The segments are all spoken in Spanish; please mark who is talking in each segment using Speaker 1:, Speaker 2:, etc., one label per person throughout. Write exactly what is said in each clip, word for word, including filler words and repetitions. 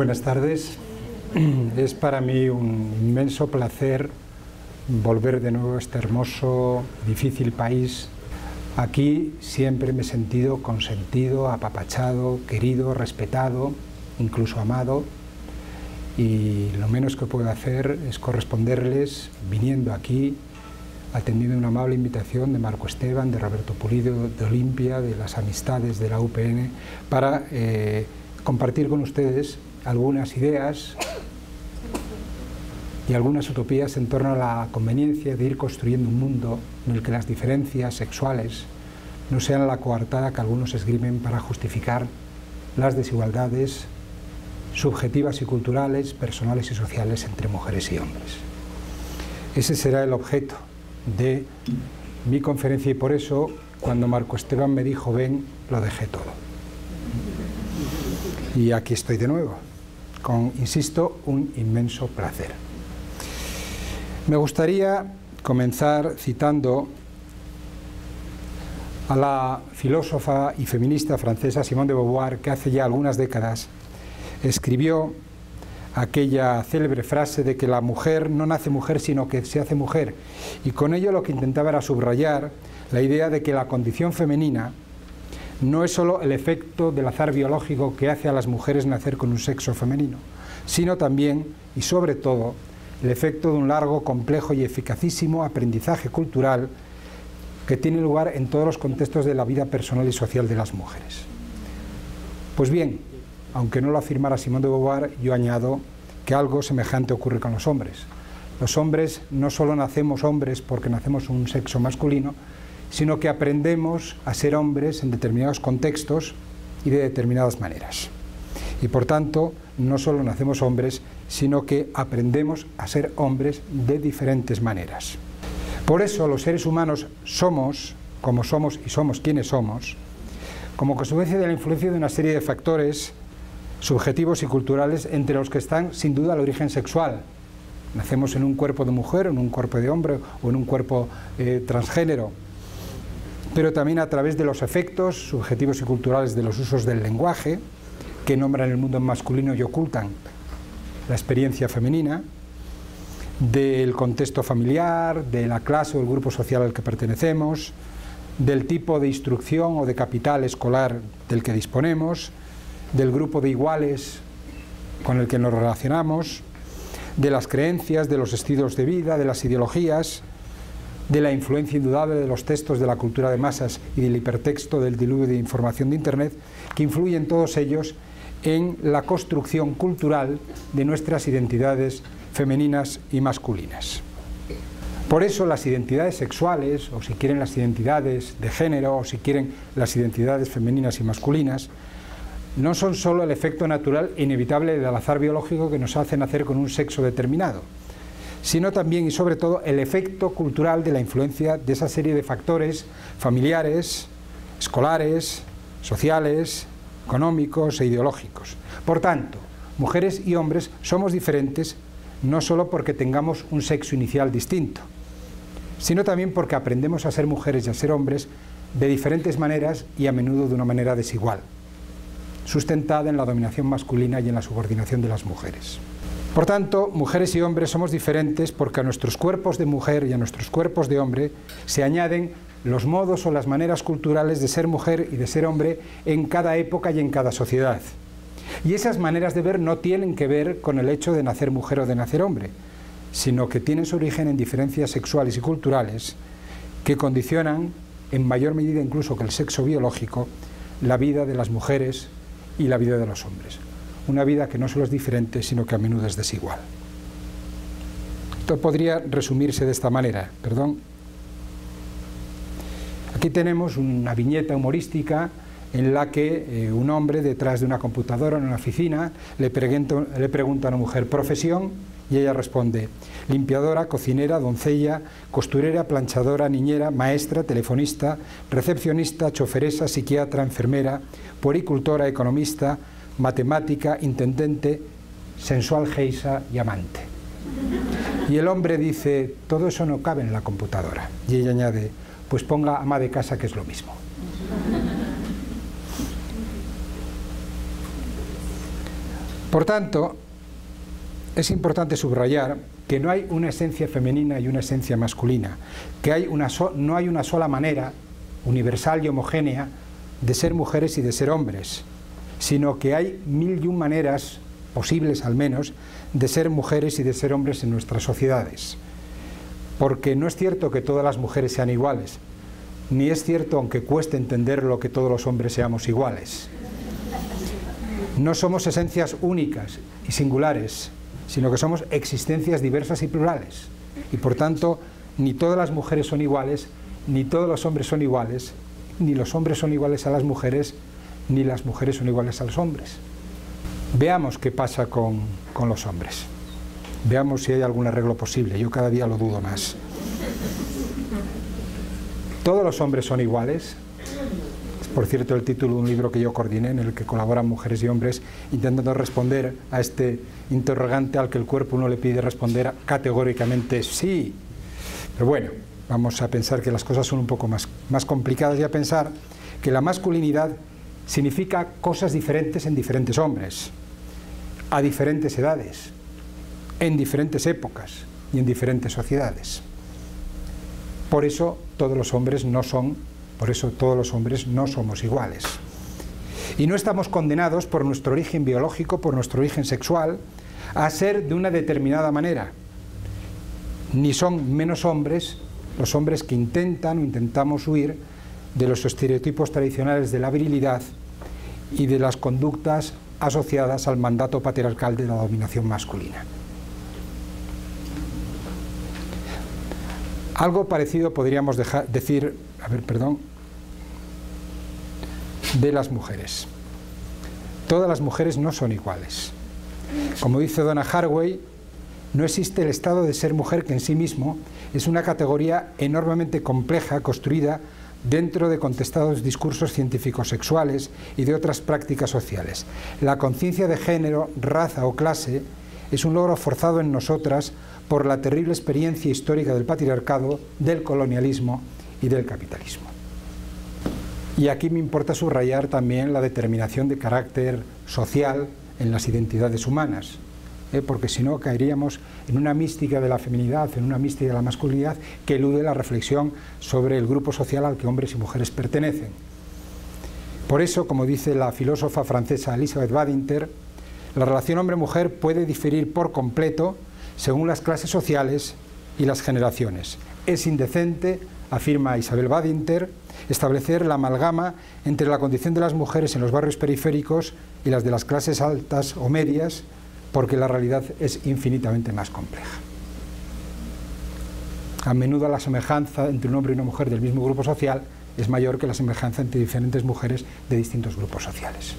Speaker 1: buenas tardes. Es para mí un inmenso placer volver de nuevo a este hermoso, difícil país. Aquí siempre me he sentido consentido, apapachado, querido, respetado, incluso amado. Y lo menos que puedo hacer es corresponderles viniendo aquí, atendiendo una amable invitación de Marco Esteban, de Roberto Pulido, de Olimpia, de las amistades de la U P N, para eh, compartir con ustedes algunas ideas y algunas utopías en torno a la conveniencia de ir construyendo un mundo en el que las diferencias sexuales no sean la coartada que algunos esgrimen para justificar las desigualdades subjetivas y culturales, personales y sociales entre mujeres y hombres. Ese será el objeto de mi conferencia y por eso, cuando Marco Esteban me dijo ven, lo dejé todo. Y aquí estoy de nuevo, con, insisto, un inmenso placer. Me gustaría comenzar citando a la filósofa y feminista francesa Simone de Beauvoir, que hace ya algunas décadas escribió aquella célebre frase de que la mujer no nace mujer sino que se hace mujer, y con ello lo que intentaba era subrayar la idea de que la condición femenina no es solo el efecto del azar biológico que hace a las mujeres nacer con un sexo femenino, sino también y sobre todo el efecto de un largo, complejo y eficacísimo aprendizaje cultural que tiene lugar en todos los contextos de la vida personal y social de las mujeres. Pues bien, aunque no lo afirmara Simone de Beauvoir, yo añado que algo semejante ocurre con los hombres. Los hombres no solo nacemos hombres porque nacemos un sexo masculino, sino que aprendemos a ser hombres en determinados contextos y de determinadas maneras. Y por tanto, no solo nacemos hombres, sino que aprendemos a ser hombres de diferentes maneras. Por eso los seres humanos somos, como somos y somos quienes somos, como consecuencia de la influencia de una serie de factores subjetivos y culturales, entre los que están sin duda el origen sexual. Nacemos en un cuerpo de mujer, en un cuerpo de hombre o en un cuerpo eh, transgénero, pero también a través de los efectos subjetivos y culturales de los usos del lenguaje, que nombran el mundo masculino y ocultan la experiencia femenina, del contexto familiar, de la clase o el grupo social al que pertenecemos, del tipo de instrucción o de capital escolar del que disponemos, del grupo de iguales con el que nos relacionamos, de las creencias, de los estilos de vida, de las ideologías, de la influencia indudable de los textos de la cultura de masas y del hipertexto del diluvio de información de Internet, que influyen todos ellos en la construcción cultural de nuestras identidades femeninas y masculinas. Por eso las identidades sexuales, o si quieren las identidades de género, o si quieren las identidades femeninas y masculinas, no son solo el efecto natural e inevitable del azar biológico que nos hace nacer con un sexo determinado, sino también y sobre todo el efecto cultural de la influencia de esa serie de factores familiares, escolares, sociales, económicos e ideológicos. Por tanto, mujeres y hombres somos diferentes no solo porque tengamos un sexo inicial distinto, sino también porque aprendemos a ser mujeres y a ser hombres de diferentes maneras y a menudo de una manera desigual, sustentada en la dominación masculina y en la subordinación de las mujeres. Por tanto, mujeres y hombres somos diferentes porque a nuestros cuerpos de mujer y a nuestros cuerpos de hombre se añaden los modos o las maneras culturales de ser mujer y de ser hombre en cada época y en cada sociedad. Y esas maneras de ver no tienen que ver con el hecho de nacer mujer o de nacer hombre, sino que tienen su origen en diferencias sexuales y culturales que condicionan, en mayor medida incluso que el sexo biológico, la vida de las mujeres y la vida de los hombres. Una vida que no solo es diferente, sino que a menudo es desigual. Esto podría resumirse de esta manera, perdón. Aquí tenemos una viñeta humorística en la que eh, un hombre detrás de una computadora en una oficina le pregunta, le pregunta a una mujer profesión y ella responde limpiadora, cocinera, doncella, costurera, planchadora, niñera, maestra, telefonista, recepcionista, choferesa, psiquiatra, enfermera, puericultora, economista, matemática, intendente, sensual geisa y amante. Y el hombre dice, todo eso no cabe en la computadora. Y ella añade, pues ponga ama de casa, que es lo mismo. Por tanto, es importante subrayar que no hay una esencia femenina y una esencia masculina, que hay una so- no hay una sola manera universal y homogénea de ser mujeres y de ser hombres, sino que hay mil y un maneras, posibles al menos, de ser mujeres y de ser hombres en nuestras sociedades. Porque no es cierto que todas las mujeres sean iguales, ni es cierto, aunque cueste entenderlo, que todos los hombres seamos iguales. No somos esencias únicas y singulares, sino que somos existencias diversas y plurales. Y por tanto, ni todas las mujeres son iguales, ni todos los hombres son iguales, ni los hombres son iguales a las mujeres, ni las mujeres son iguales a los hombres. Veamos qué pasa con, con los hombres. Veamos si hay algún arreglo posible. Yo cada día lo dudo más. ¿Todos los hombres son iguales? Es, por cierto, el título de un libro que yo coordiné, en el que colaboran mujeres y hombres, intentando responder a este interrogante al que el cuerpo no le pide responder categóricamente sí. Pero bueno, vamos a pensar que las cosas son un poco más, más complicadas y a pensar que la masculinidad significa cosas diferentes en diferentes hombres, a diferentes edades, en diferentes épocas y en diferentes sociedades. Por eso todos los hombres no son, por eso todos los hombres no somos iguales. Y no estamos condenados por nuestro origen biológico, por nuestro origen sexual, a ser de una determinada manera. Ni son menos hombres los hombres que intentan o intentamos huir de los estereotipos tradicionales de la virilidad y de las conductas asociadas al mandato patriarcal de la dominación masculina. Algo parecido podríamos dejar, decir, a ver, perdón, de las mujeres. Todas las mujeres no son iguales. Como dice Donna Haraway, no existe el estado de ser mujer que en sí mismo es una categoría enormemente compleja construida dentro de contestados discursos científicos sexuales y de otras prácticas sociales. La conciencia de género, raza o clase es un logro forzado en nosotras por la terrible experiencia histórica del patriarcado, del colonialismo y del capitalismo. Y aquí me importa subrayar también la determinación de carácter social en las identidades humanas, ¿eh? porque si no caeríamos en una mística de la feminidad, en una mística de la masculinidad que elude la reflexión sobre el grupo social al que hombres y mujeres pertenecen. Por eso, como dice la filósofa francesa Elisabeth Badinter, la relación hombre-mujer puede diferir por completo según las clases sociales y las generaciones. Es indecente, afirma Isabel Badinter, establecer la amalgama entre la condición de las mujeres en los barrios periféricos y las de las clases altas o medias, porque la realidad es infinitamente más compleja. A menudo la semejanza entre un hombre y una mujer del mismo grupo social es mayor que la semejanza entre diferentes mujeres de distintos grupos sociales.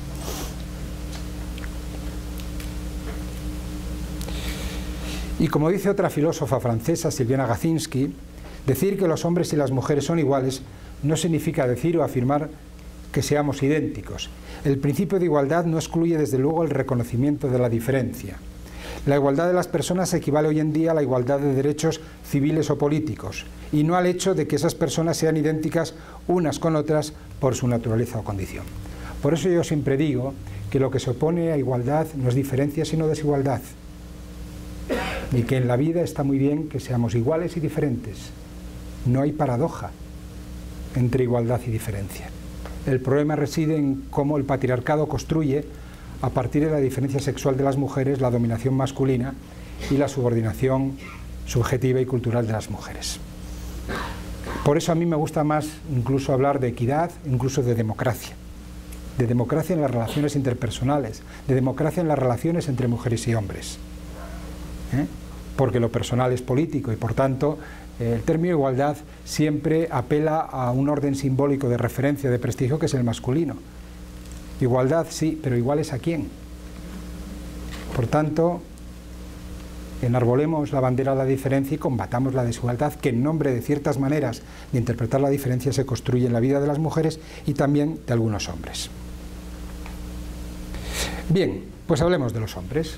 Speaker 1: Y como dice otra filósofa francesa, Sylviane Agacinski, decir que los hombres y las mujeres son iguales no significa decir o afirmar que seamos idénticos. El principio de igualdad no excluye desde luego el reconocimiento de la diferencia. La igualdad de las personas equivale hoy en día a la igualdad de derechos civiles o políticos, y no al hecho de que esas personas sean idénticas unas con otras por su naturaleza o condición. Por eso yo siempre digo que lo que se opone a igualdad no es diferencia sino desigualdad, y que en la vida está muy bien que seamos iguales y diferentes. No hay paradoja entre igualdad y diferencia. El problema reside en cómo el patriarcado construye, a partir de la diferencia sexual de las mujeres, la dominación masculina y la subordinación subjetiva y cultural de las mujeres. Por eso a mí me gusta más incluso hablar de equidad, incluso de democracia. De democracia en las relaciones interpersonales, de democracia en las relaciones entre mujeres y hombres. ¿Eh? Porque lo personal es político y por tanto el término igualdad siempre apela a un orden simbólico de referencia, de prestigio, que es el masculino. Igualdad sí, pero ¿iguales a quién? Por tanto, enarbolemos la bandera de la diferencia y combatamos la desigualdad que en nombre de ciertas maneras de interpretar la diferencia se construye en la vida de las mujeres y también de algunos hombres. Bien, pues hablemos de los hombres.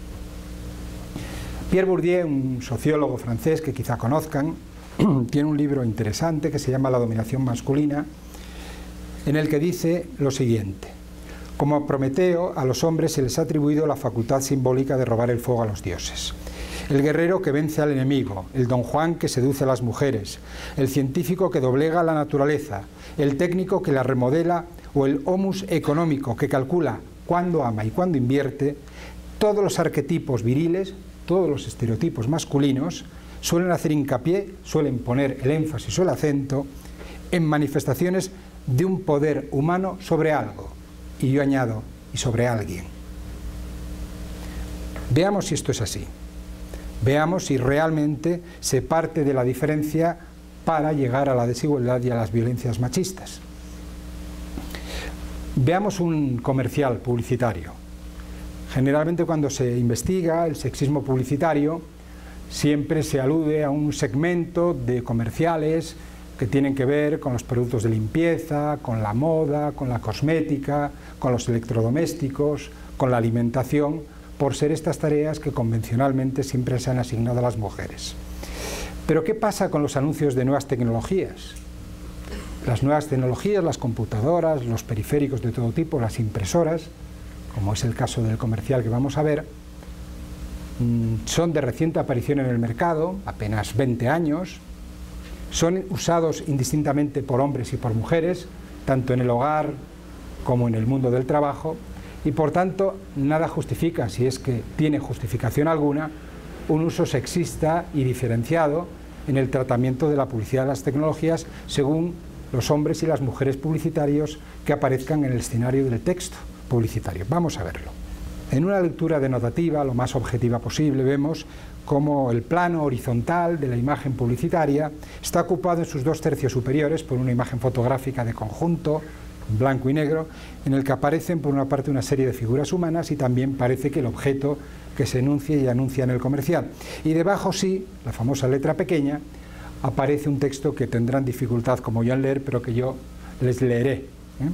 Speaker 1: Pierre Bourdieu, un sociólogo francés que quizá conozcan, tiene un libro interesante que se llama La dominación masculina, en el que dice lo siguiente: Como a Prometeo, a los hombres se les ha atribuido la facultad simbólica de robar el fuego a los dioses. El guerrero que vence al enemigo, el don Juan que seduce a las mujeres, el científico que doblega la naturaleza, el técnico que la remodela o el homus económico que calcula cuándo ama y cuándo invierte, todos los arquetipos viriles, todos los estereotipos masculinos suelen hacer hincapié, suelen poner el énfasis o el acento en manifestaciones de un poder humano sobre algo, y yo añado, y sobre alguien. Veamos si esto es así. Veamos si realmente se parte de la diferencia para llegar a la desigualdad y a las violencias machistas. Veamos un comercial publicitario. Generalmente cuando se investiga el sexismo publicitario, siempre se alude a un segmento de comerciales que tienen que ver con los productos de limpieza, con la moda, con la cosmética, con los electrodomésticos, con la alimentación, por ser estas tareas que convencionalmente siempre se han asignado a las mujeres. Pero ¿qué pasa con los anuncios de nuevas tecnologías? Las nuevas tecnologías, las computadoras, los periféricos de todo tipo, las impresoras, como es el caso del comercial que vamos a ver, son de reciente aparición en el mercado, apenas veinte años, son usados indistintamente por hombres y por mujeres, tanto en el hogar como en el mundo del trabajo, y por tanto nada justifica, si es que tiene justificación alguna, un uso sexista y diferenciado en el tratamiento de la publicidad de las tecnologías según los hombres y las mujeres publicitarios que aparezcan en el escenario del texto publicitario. Vamos a verlo. En una lectura denotativa, lo más objetiva posible, vemos cómo el plano horizontal de la imagen publicitaria está ocupado en sus dos tercios superiores por una imagen fotográfica de conjunto, en blanco y negro, en el que aparecen por una parte una serie de figuras humanas y también parece que el objeto que se enuncia y anuncia en el comercial. Y debajo sí, la famosa letra pequeña, aparece un texto que tendrán dificultad como yo en leer, pero que yo les leeré. ¿eh?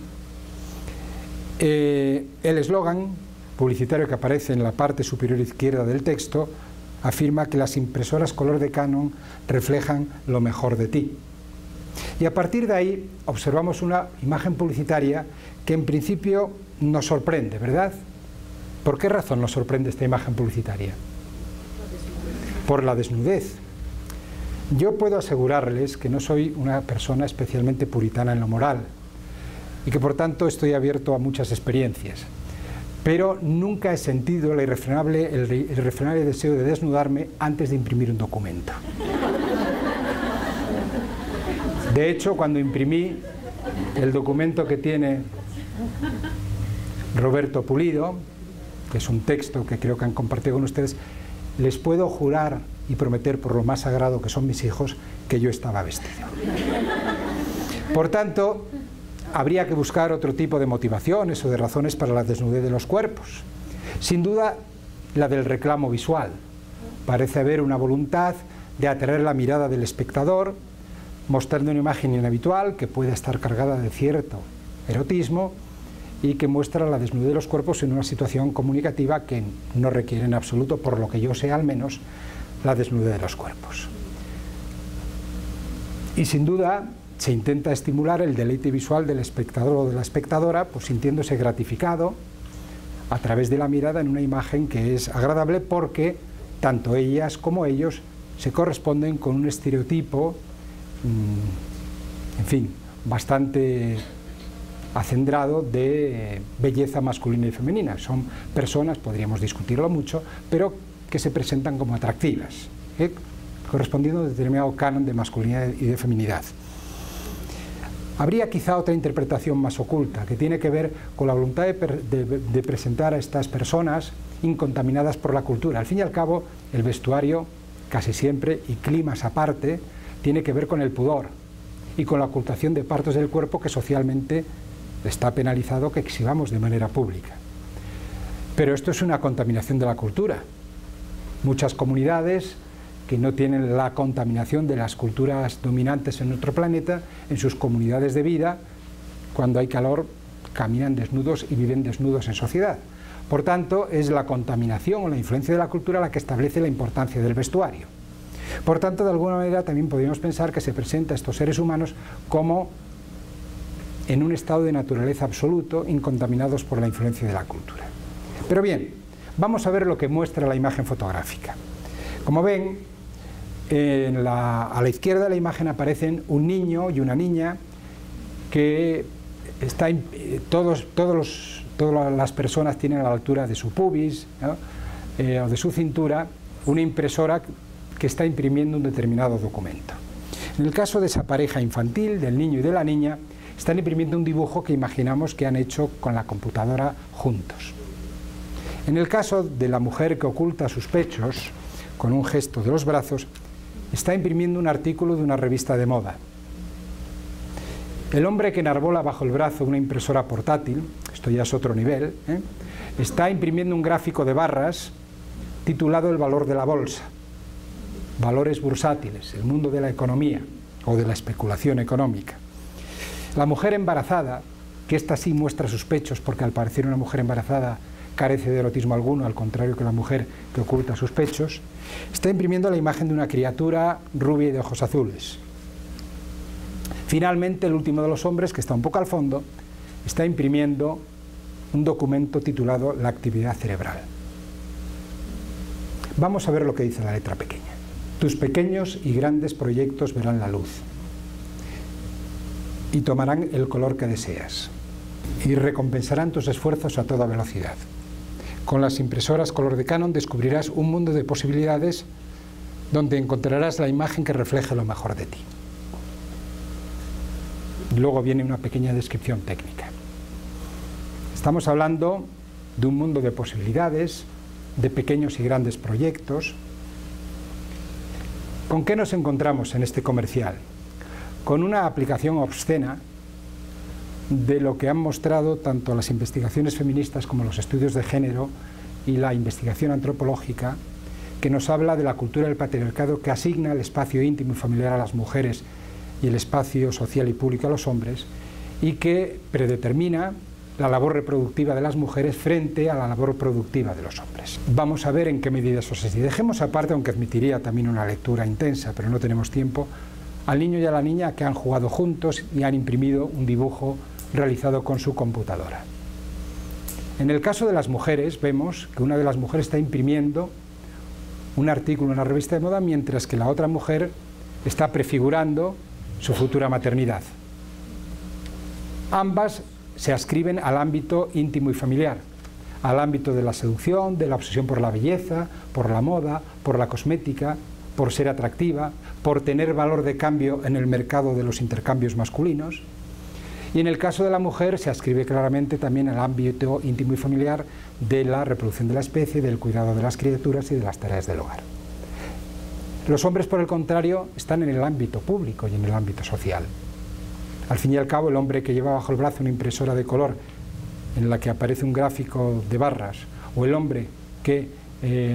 Speaker 1: Eh, el eslogan publicitario que aparece en la parte superior izquierda del texto afirma que las impresoras color de Canon reflejan lo mejor de ti. Y a partir de ahí observamos una imagen publicitaria que en principio nos sorprende, ¿verdad? ¿Por qué razón nos sorprende esta imagen publicitaria? Por la desnudez. Yo puedo asegurarles que no soy una persona especialmente puritana en lo moral y que por tanto estoy abierto a muchas experiencias, pero nunca he sentido el irrefrenable, el irrefrenable deseo de desnudarme antes de imprimir un documento. De hecho, cuando imprimí el documento que tiene Roberto Pulido, que es un texto que creo que han compartido con ustedes, les puedo jurar y prometer por lo más sagrado que son mis hijos que yo estaba vestido. Por tanto, habría que buscar otro tipo de motivaciones o de razones para la desnudez de los cuerpos. Sin duda, la del reclamo visual. Parece haber una voluntad de atraer la mirada del espectador, mostrando una imagen inhabitual que puede estar cargada de cierto erotismo y que muestra la desnudez de los cuerpos en una situación comunicativa que no requiere en absoluto, por lo que yo sé al menos, la desnudez de los cuerpos. Y sin duda se intenta estimular el deleite visual del espectador o de la espectadora, pues sintiéndose gratificado a través de la mirada en una imagen que es agradable porque tanto ellas como ellos se corresponden con un estereotipo, en fin, bastante acendrado de belleza masculina y femenina. Son personas, podríamos discutirlo mucho, pero que se presentan como atractivas, ¿eh? correspondiendo a un determinado canon de masculinidad y de feminidad. Habría quizá otra interpretación más oculta, que tiene que ver con la voluntad de, de, de presentar a estas personas incontaminadas por la cultura. Al fin y al cabo, el vestuario, casi siempre, y climas aparte, tiene que ver con el pudor y con la ocultación de partes del cuerpo que socialmente está penalizado que exhibamos de manera pública. Pero esto es una contaminación de la cultura. Muchas comunidades que no tienen la contaminación de las culturas dominantes en nuestro planeta, en sus comunidades de vida, cuando hay calor, caminan desnudos y viven desnudos en sociedad. Por tanto, es la contaminación o la influencia de la cultura la que establece la importancia del vestuario. Por tanto, de alguna manera también podríamos pensar que se presenta a estos seres humanos como en un estado de naturaleza absoluto, incontaminados por la influencia de la cultura. Pero bien, vamos a ver lo que muestra la imagen fotográfica. Como ven, en la, a la izquierda de la imagen aparecen un niño y una niña que está, todos, todos los, todas las personas tienen a la altura de su pubis, ¿no? eh, o de su cintura una impresora que está imprimiendo un determinado documento. En el caso de esa pareja infantil, del niño y de la niña, están imprimiendo un dibujo que imaginamos que han hecho con la computadora juntos. En el caso de la mujer que oculta sus pechos con un gesto de los brazos, está imprimiendo un artículo de una revista de moda. El hombre que enarbola bajo el brazo una impresora portátil, esto ya es otro nivel, ¿eh? está imprimiendo un gráfico de barras titulado El valor de la bolsa, valores bursátiles, el mundo de la economía o de la especulación económica. La mujer embarazada, que esta sí muestra sus pechos porque al parecer una mujer embarazada carece de erotismo alguno, al contrario que la mujer que oculta sus pechos, está imprimiendo la imagen de una criatura rubia y de ojos azules. Finalmente, el último de los hombres, que está un poco al fondo, está imprimiendo un documento titulado La actividad cerebral. Vamos a ver lo que dice la letra pequeña. Tus pequeños y grandes proyectos verán la luz y tomarán el color que deseas y recompensarán tus esfuerzos a toda velocidad. Con las impresoras color de Canon descubrirás un mundo de posibilidades donde encontrarás la imagen que refleje lo mejor de ti. Luego viene una pequeña descripción técnica. Estamos hablando de un mundo de posibilidades, de pequeños y grandes proyectos. ¿Con qué nos encontramos en este comercial? Con una aplicación obscena de lo que han mostrado tanto las investigaciones feministas como los estudios de género y la investigación antropológica, que nos habla de la cultura del patriarcado que asigna el espacio íntimo y familiar a las mujeres y el espacio social y público a los hombres, y que predetermina la labor reproductiva de las mujeres frente a la labor productiva de los hombres. Vamos a ver en qué medida eso es así. Dejemos aparte, aunque admitiría también una lectura intensa, pero no tenemos tiempo, al niño y a la niña que han jugado juntos y han imprimido un dibujo realizado con su computadora. En el caso de las mujeres, vemos que una de las mujeres está imprimiendo un artículo en una revista de moda, mientras que la otra mujer está prefigurando su futura maternidad. Ambas se adscriben al ámbito íntimo y familiar, al ámbito de la seducción, de la obsesión por la belleza, por la moda, por la cosmética, por ser atractiva, por tener valor de cambio en el mercado de los intercambios masculinos. Y en el caso de la mujer se adscribe claramente también al ámbito íntimo y familiar de la reproducción de la especie, del cuidado de las criaturas y de las tareas del hogar. Los hombres, por el contrario, están en el ámbito público y en el ámbito social. Al fin y al cabo, el hombre que lleva bajo el brazo una impresora de color en la que aparece un gráfico de barras, o el hombre que, eh,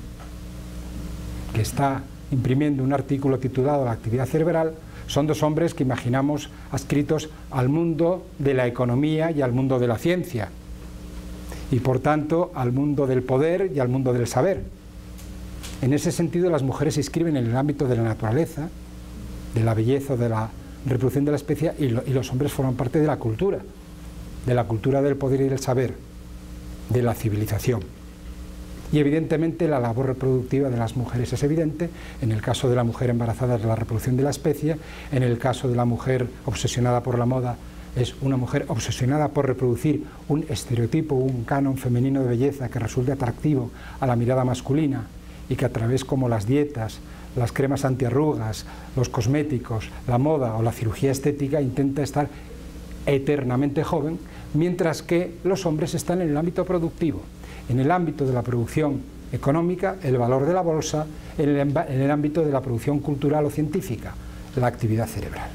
Speaker 1: que está imprimiendo un artículo titulado La actividad cerebral, son dos hombres que imaginamos adscritos al mundo de la economía y al mundo de la ciencia, y por tanto al mundo del poder y al mundo del saber. En ese sentido, las mujeres se inscriben en el ámbito de la naturaleza, de la belleza, de la reproducción de la especie, y, lo, y los hombres forman parte de la cultura, de la cultura del poder y del saber, de la civilización. Y evidentemente la labor reproductiva de las mujeres es evidente. En el caso de la mujer embarazada es la reproducción de la especie, en el caso de la mujer obsesionada por la moda es una mujer obsesionada por reproducir un estereotipo, un canon femenino de belleza que resulte atractivo a la mirada masculina y que a través como las dietas, las cremas antiarrugas, los cosméticos, la moda o la cirugía estética intenta estar eternamente joven, mientras que los hombres están en el ámbito productivo. En el ámbito de la producción económica, el valor de la bolsa, en el, en el ámbito de la producción cultural o científica, la actividad cerebral.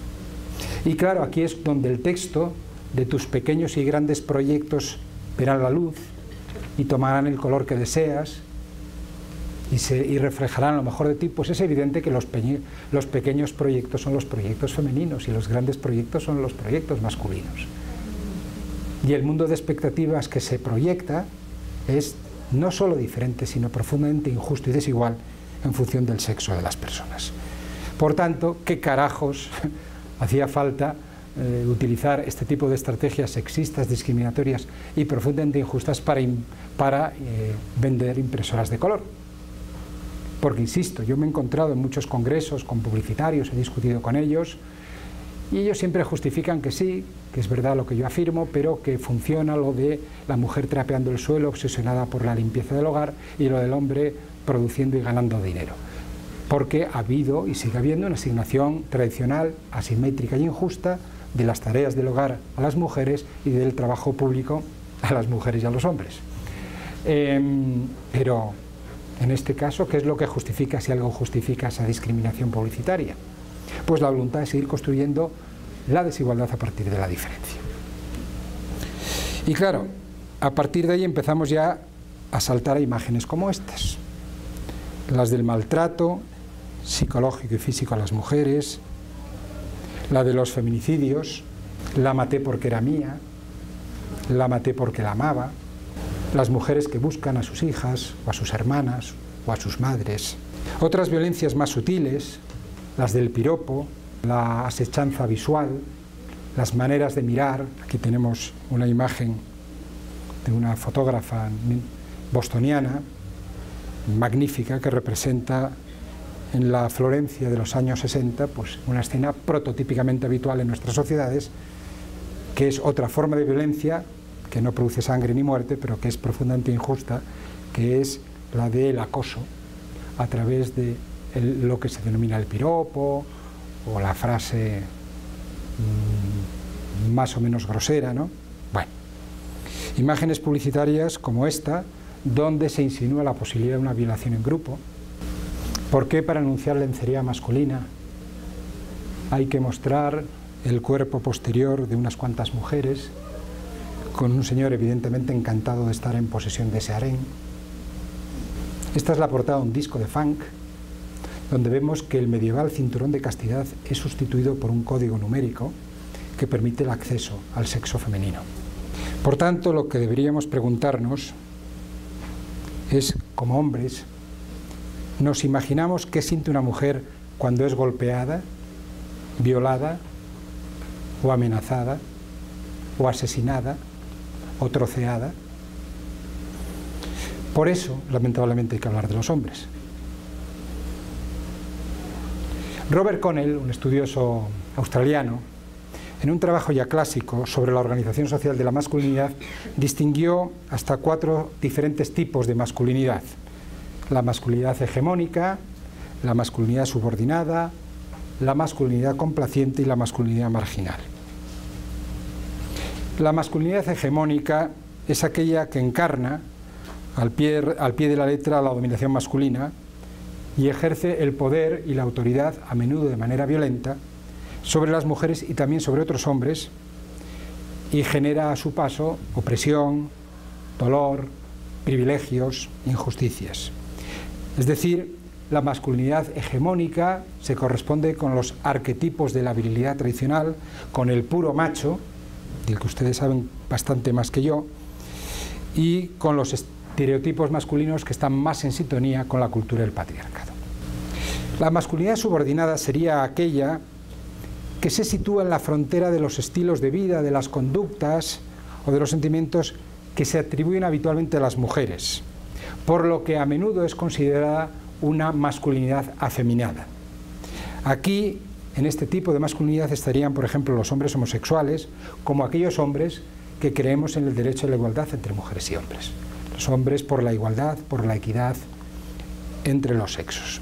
Speaker 1: Y claro, aquí es donde el texto de tus pequeños y grandes proyectos verán la luz y tomarán el color que deseas y, se, y reflejarán lo mejor de ti. Pues es evidente que los, pe los pequeños proyectos son los proyectos femeninos y los grandes proyectos son los proyectos masculinos. Y el mundo de expectativas que se proyecta es no solo diferente, sino profundamente injusto y desigual en función del sexo de las personas. Por tanto, ¿qué carajos hacía falta eh, utilizar este tipo de estrategias sexistas, discriminatorias y profundamente injustas para, para eh, vender impresoras de color. Porque, insisto, yo me he encontrado en muchos congresos con publicitarios, he discutido con ellos, y ellos siempre justifican que sí, que es verdad lo que yo afirmo, pero que funciona lo de la mujer trapeando el suelo, obsesionada por la limpieza del hogar, y lo del hombre produciendo y ganando dinero. Porque ha habido y sigue habiendo una asignación tradicional, asimétrica y injusta de las tareas del hogar a las mujeres y del trabajo público a las mujeres y a los hombres. Eh, pero, en este caso, ¿qué es lo que justifica, si algo justifica esa discriminación publicitaria? Pues la voluntad de seguir construyendo la desigualdad a partir de la diferencia. Y claro, a partir de ahí empezamos ya a saltar a imágenes como estas, las del maltrato psicológico y físico a las mujeres, la de los feminicidios, la maté porque era mía, la maté porque la amaba, las mujeres que buscan a sus hijas o a sus hermanas o a sus madres, otras violencias más sutiles, las del piropo, la asechanza visual, las maneras de mirar. Aquí tenemos una imagen de una fotógrafa bostoniana, magnífica, que representa en la Florencia de los años sesenta, pues una escena prototípicamente habitual en nuestras sociedades, que es otra forma de violencia que no produce sangre ni muerte, pero que es profundamente injusta, que es la del acoso a través de el, lo que se denomina el piropo o la frase mmm, más o menos grosera, ¿no? Bueno, imágenes publicitarias como esta, donde se insinúa la posibilidad de una violación en grupo. ¿Por qué para anunciar lencería masculina hay que mostrar el cuerpo posterior de unas cuantas mujeres, con un señor evidentemente encantado de estar en posesión de ese harén? Esta es la portada de un disco de funk, donde vemos que el medieval cinturón de castidad es sustituido por un código numérico que permite el acceso al sexo femenino. Por tanto, lo que deberíamos preguntarnos es, como hombres, ¿nos imaginamos qué siente una mujer cuando es golpeada, violada, o amenazada, o asesinada, o troceada? Por eso, lamentablemente, hay que hablar de los hombres. Robert Connell, un estudioso australiano, en un trabajo ya clásico sobre la organización social de la masculinidad, distinguió hasta cuatro diferentes tipos de masculinidad: la masculinidad hegemónica, la masculinidad subordinada, la masculinidad complaciente y la masculinidad marginal. La masculinidad hegemónica es aquella que encarna al pie, al pie de la letra la dominación masculina y ejerce el poder y la autoridad, a menudo de manera violenta, sobre las mujeres y también sobre otros hombres, y genera a su paso opresión, dolor, privilegios, injusticias. Es decir, la masculinidad hegemónica se corresponde con los arquetipos de la virilidad tradicional, con el puro macho, del que ustedes saben bastante más que yo, y con los estereotipos masculinos que están más en sintonía con la cultura del patriarcado. La masculinidad subordinada sería aquella que se sitúa en la frontera de los estilos de vida, de las conductas o de los sentimientos que se atribuyen habitualmente a las mujeres, por lo que a menudo es considerada una masculinidad afeminada. Aquí, en este tipo de masculinidad, estarían, por ejemplo, los hombres homosexuales, como aquellos hombres que creemos en el derecho a la igualdad entre mujeres y hombres. Los hombres por la igualdad, por la equidad entre los sexos.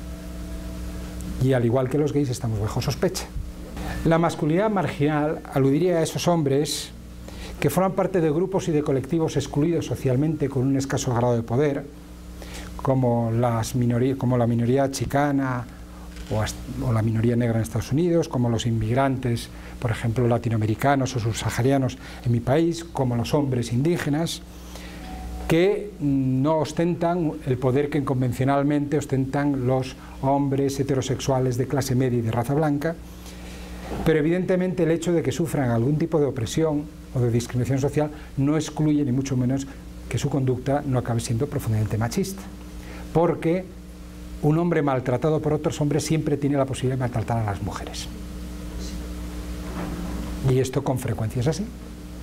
Speaker 1: Y al igual que los gays, estamos bajo sospecha. La masculinidad marginal aludiría a esos hombres que forman parte de grupos y de colectivos excluidos socialmente con un escaso grado de poder, como, las minoría, como la minoría chicana o, o la minoría negra en Estados Unidos, como los inmigrantes, por ejemplo, latinoamericanos o subsaharianos en mi país, como los hombres indígenas, que no ostentan el poder que convencionalmente ostentan los hombres heterosexuales de clase media y de raza blanca, pero evidentemente el hecho de que sufran algún tipo de opresión o de discriminación social no excluye ni mucho menos que su conducta no acabe siendo profundamente machista, porque un hombre maltratado por otros hombres siempre tiene la posibilidad de maltratar a las mujeres. Y esto con frecuencia es así.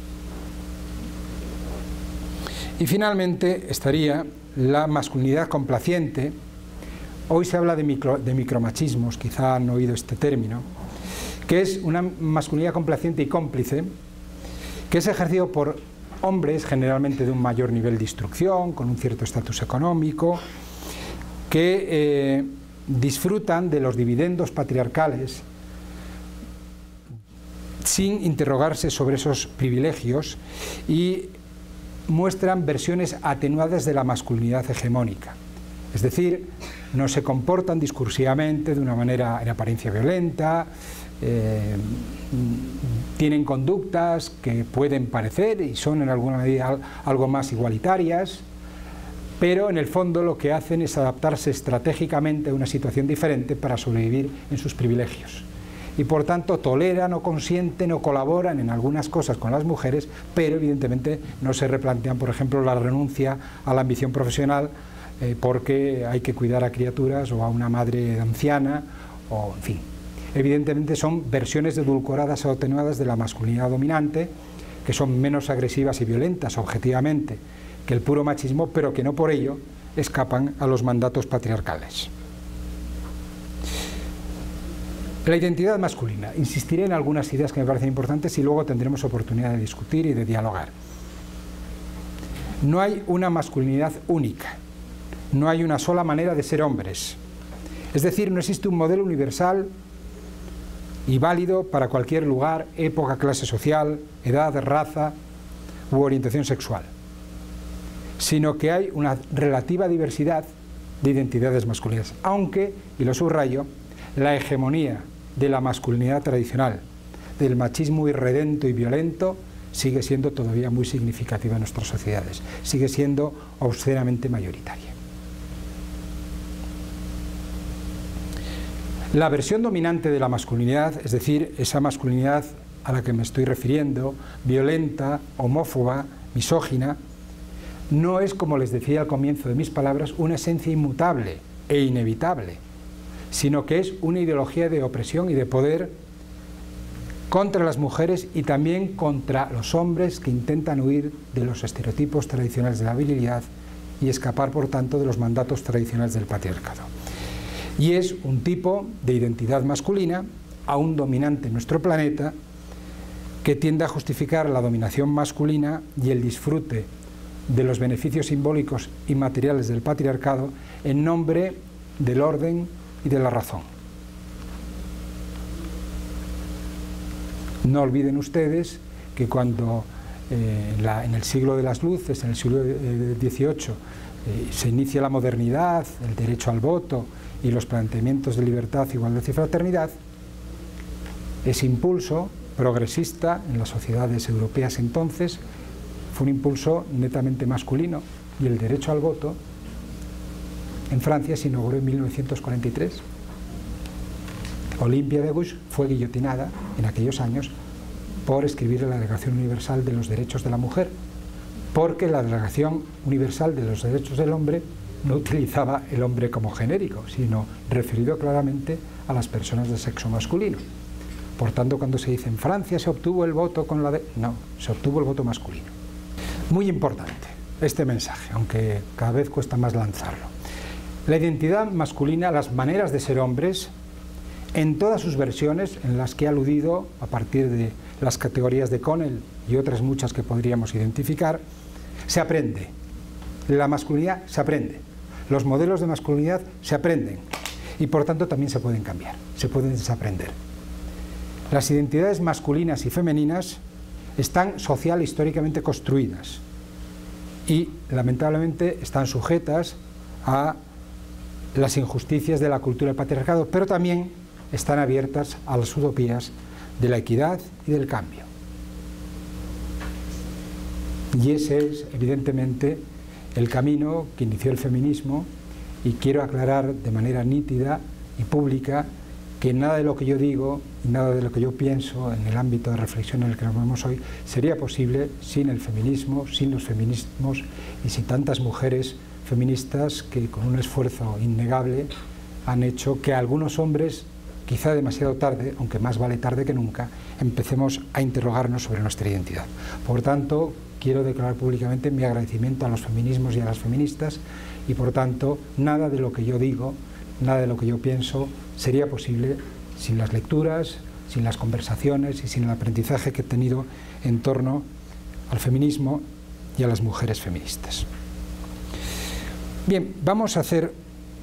Speaker 1: Y finalmente estaría la masculinidad complaciente. Hoy se habla de, micro, de micromachismos, quizá han oído este término, que es una masculinidad complaciente y cómplice, que es ejercido por hombres generalmente de un mayor nivel de instrucción, con un cierto estatus económico, que eh, disfrutan de los dividendos patriarcales sin interrogarse sobre esos privilegios y muestran versiones atenuadas de la masculinidad hegemónica. Es decir, no se comportan discursivamente de una manera en apariencia violenta, eh, tienen conductas que pueden parecer y son en alguna medida algo más igualitarias, pero en el fondo lo que hacen es adaptarse estratégicamente a una situación diferente para sobrevivir en sus privilegios. Y por tanto toleran o consienten o colaboran en algunas cosas con las mujeres, pero evidentemente no se replantean, por ejemplo, la renuncia a la ambición profesional eh, porque hay que cuidar a criaturas o a una madre anciana, o en fin. Evidentemente son versiones edulcoradas o atenuadas de la masculinidad dominante, que son menos agresivas y violentas objetivamente que el puro machismo, pero que no por ello escapan a los mandatos patriarcales. La identidad masculina. Insistiré en algunas ideas que me parecen importantes y luego tendremos oportunidad de discutir y de dialogar. No hay una masculinidad única, no hay una sola manera de ser hombres. Es decir, no existe un modelo universal y válido para cualquier lugar, época, clase social, edad, raza u orientación sexual, sino que hay una relativa diversidad de identidades masculinas, aunque, y lo subrayo, la hegemonía de la masculinidad tradicional, del machismo irredento y violento, sigue siendo todavía muy significativa en nuestras sociedades, sigue siendo obscenamente mayoritaria. La versión dominante de la masculinidad, es decir, esa masculinidad a la que me estoy refiriendo, violenta, homófoba, misógina, no es, como les decía al comienzo de mis palabras, una esencia inmutable e inevitable, sino que es una ideología de opresión y de poder contra las mujeres y también contra los hombres que intentan huir de los estereotipos tradicionales de la virilidad y escapar, por tanto, de los mandatos tradicionales del patriarcado. Y es un tipo de identidad masculina, aún dominante en nuestro planeta, que tiende a justificar la dominación masculina y el disfrute de los beneficios simbólicos y materiales del patriarcado en nombre del orden y de la razón. No olviden ustedes que cuando eh, la, en el siglo de las luces, en el siglo dieciocho, eh, se inicia la modernidad, el derecho al voto y los planteamientos de libertad, igualdad y fraternidad, ese impulso progresista en las sociedades europeas entonces fue un impulso netamente masculino, y el derecho al voto en Francia se inauguró en mil novecientos cuarenta y tres. Olympia de Gouges fue guillotinada en aquellos años por escribir la Declaración Universal de los Derechos de la Mujer, porque la Declaración Universal de los Derechos del Hombre no utilizaba el hombre como genérico, sino referido claramente a las personas de sexo masculino. Por tanto, cuando se dice en Francia se obtuvo el voto con la de... No, se obtuvo el voto masculino. Muy importante este mensaje, aunque cada vez cuesta más lanzarlo. La identidad masculina, las maneras de ser hombres, en todas sus versiones, en las que he aludido a partir de las categorías de Connell y otras muchas que podríamos identificar, se aprende. La masculinidad se aprende. Los modelos de masculinidad se aprenden y por tanto también se pueden cambiar, se pueden desaprender. Las identidades masculinas y femeninas están social e históricamente construidas y lamentablemente están sujetas a las injusticias de la cultura del patriarcado, pero también están abiertas a las utopías de la equidad y del cambio. Y ese es, evidentemente, el camino que inició el feminismo, y quiero aclarar de manera nítida y pública que nada de lo que yo digo y nada de lo que yo pienso en el ámbito de reflexión en el que nos movemos hoy sería posible sin el feminismo, sin los feminismos y sin tantas mujeres feministas que con un esfuerzo innegable han hecho que algunos hombres quizá demasiado tarde, aunque más vale tarde que nunca, empecemos a interrogarnos sobre nuestra identidad. Por tanto, quiero declarar públicamente mi agradecimiento a los feminismos y a las feministas, y por tanto, nada de lo que yo digo, nada de lo que yo pienso sería posible sin las lecturas, sin las conversaciones y sin el aprendizaje que he tenido en torno al feminismo y a las mujeres feministas. Bien, vamos a hacer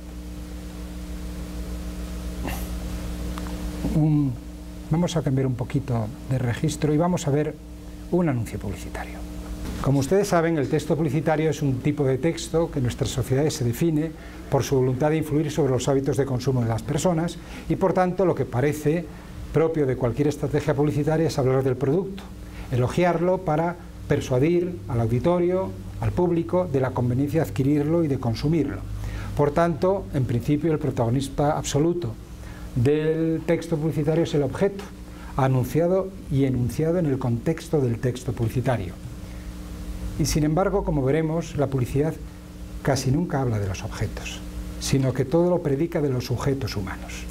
Speaker 1: un, vamos a cambiar un poquito de registro y vamos a ver un anuncio publicitario. Como ustedes saben, el texto publicitario es un tipo de texto que en nuestras sociedades se define por su voluntad de influir sobre los hábitos de consumo de las personas y, por tanto, lo que parece propio de cualquier estrategia publicitaria es hablar del producto, elogiarlo para persuadir al auditorio, al público, de la conveniencia de adquirirlo y de consumirlo. Por tanto, en principio, el protagonista absoluto del texto publicitario es el objeto, anunciado y enunciado en el contexto del texto publicitario. Y sin embargo, como veremos, la publicidad casi nunca habla de los objetos, sino que todo lo predica de los sujetos humanos.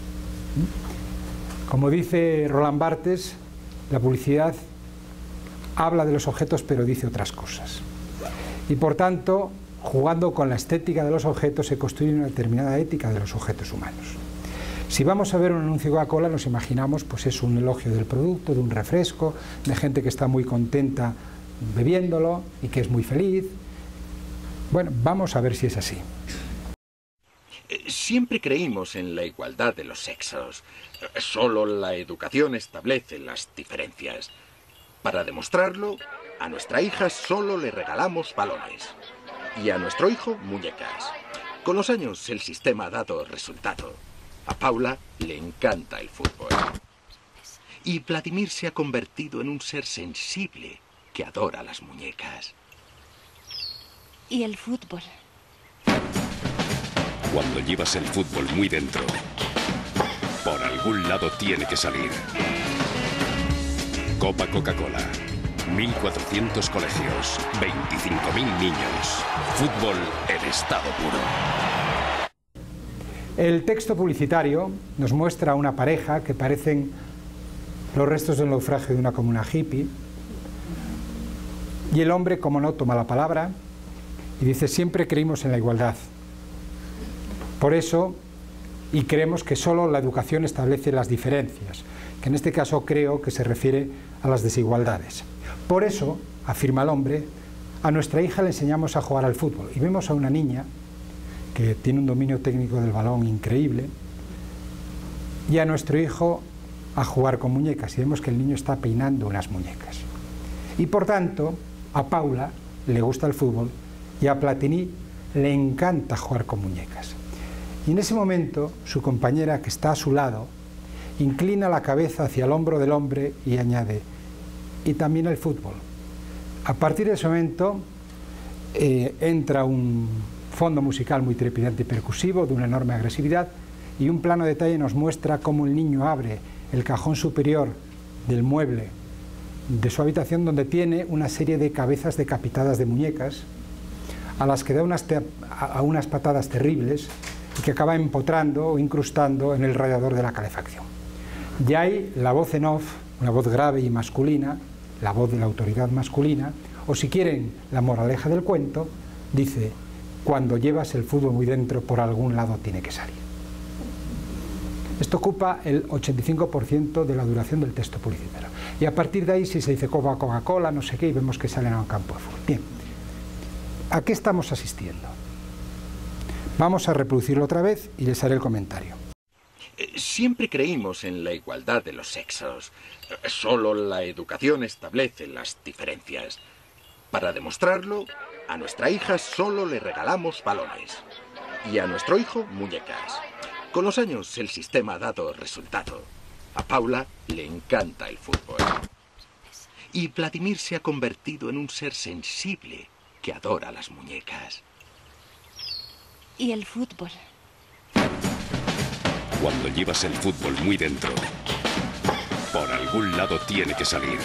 Speaker 1: Como dice Roland Barthes, la publicidad habla de los objetos pero dice otras cosas. Y por tanto, jugando con la estética de los objetos se construye una determinada ética de los sujetos humanos. Si vamos a ver un anuncio de Coca-Cola, nos imaginamos pues es un elogio del producto, de un refresco, de gente que está muy contenta bebiéndolo y que es muy feliz. Bueno, vamos a ver si es así.
Speaker 2: Siempre creímos en la igualdad de los sexos. Solo la educación establece las diferencias. Para demostrarlo, a nuestra hija solo le regalamos balones y a nuestro hijo muñecas. Con los años el sistema ha dado resultado. A Paula le encanta el fútbol. Y Vladimir se ha convertido en un ser sensible que adora las muñecas.
Speaker 3: Y el fútbol.
Speaker 4: Cuando llevas el fútbol muy dentro, por algún lado tiene que salir. Copa Coca-Cola. mil cuatrocientos colegios, veinticinco mil niños. Fútbol en estado puro.
Speaker 1: El texto publicitario nos muestra a una pareja que parecen los restos del naufragio de una comuna hippie, y el hombre, como no, toma la palabra y dice: siempre creímos en la igualdad. Por eso, y creemos que solo la educación establece las diferencias, que en este caso creo que se refiere a las desigualdades. Por eso, afirma el hombre, a nuestra hija le enseñamos a jugar al fútbol. Y vemos a una niña que tiene un dominio técnico del balón increíble, y a nuestro hijo a jugar con muñecas. Y vemos que el niño está peinando unas muñecas. Y por tanto, a Paula le gusta el fútbol y a Platini le encanta jugar con muñecas. Y en ese momento, su compañera, que está a su lado, inclina la cabeza hacia el hombro del hombre y añade: y también el fútbol. A partir de ese momento eh, entra un fondo musical muy trepidante y percusivo, de una enorme agresividad, y un plano detalle nos muestra cómo el niño abre el cajón superior del mueble de su habitación, donde tiene una serie de cabezas decapitadas de muñecas, a las que da unas, a unas patadas terribles, y que acaba empotrando o incrustando en el radiador de la calefacción. Y hay la voz en off, una voz grave y masculina, la voz de la autoridad masculina, o si quieren, la moraleja del cuento, dice: cuando llevas el fútbol muy dentro, por algún lado tiene que salir. Esto ocupa el ochenta y cinco por ciento de la duración del texto publicitario. Y a partir de ahí, si se dice Coca-Cola, no sé qué, y vemos que salen a un campo de fútbol. Bien, ¿a qué estamos asistiendo? Vamos a reproducirlo otra vez y les haré el comentario.
Speaker 2: Siempre creímos en la igualdad de los sexos. Solo la educación establece las diferencias. Para demostrarlo, a nuestra hija solo le regalamos balones y a nuestro hijo muñecas. Con los años el sistema ha dado resultado. A Paula le encanta el fútbol. Y Vladimir se ha convertido en un ser sensible que adora las muñecas.
Speaker 3: Y el fútbol.
Speaker 4: Cuando llevas el fútbol muy dentro, por algún lado tiene que salir.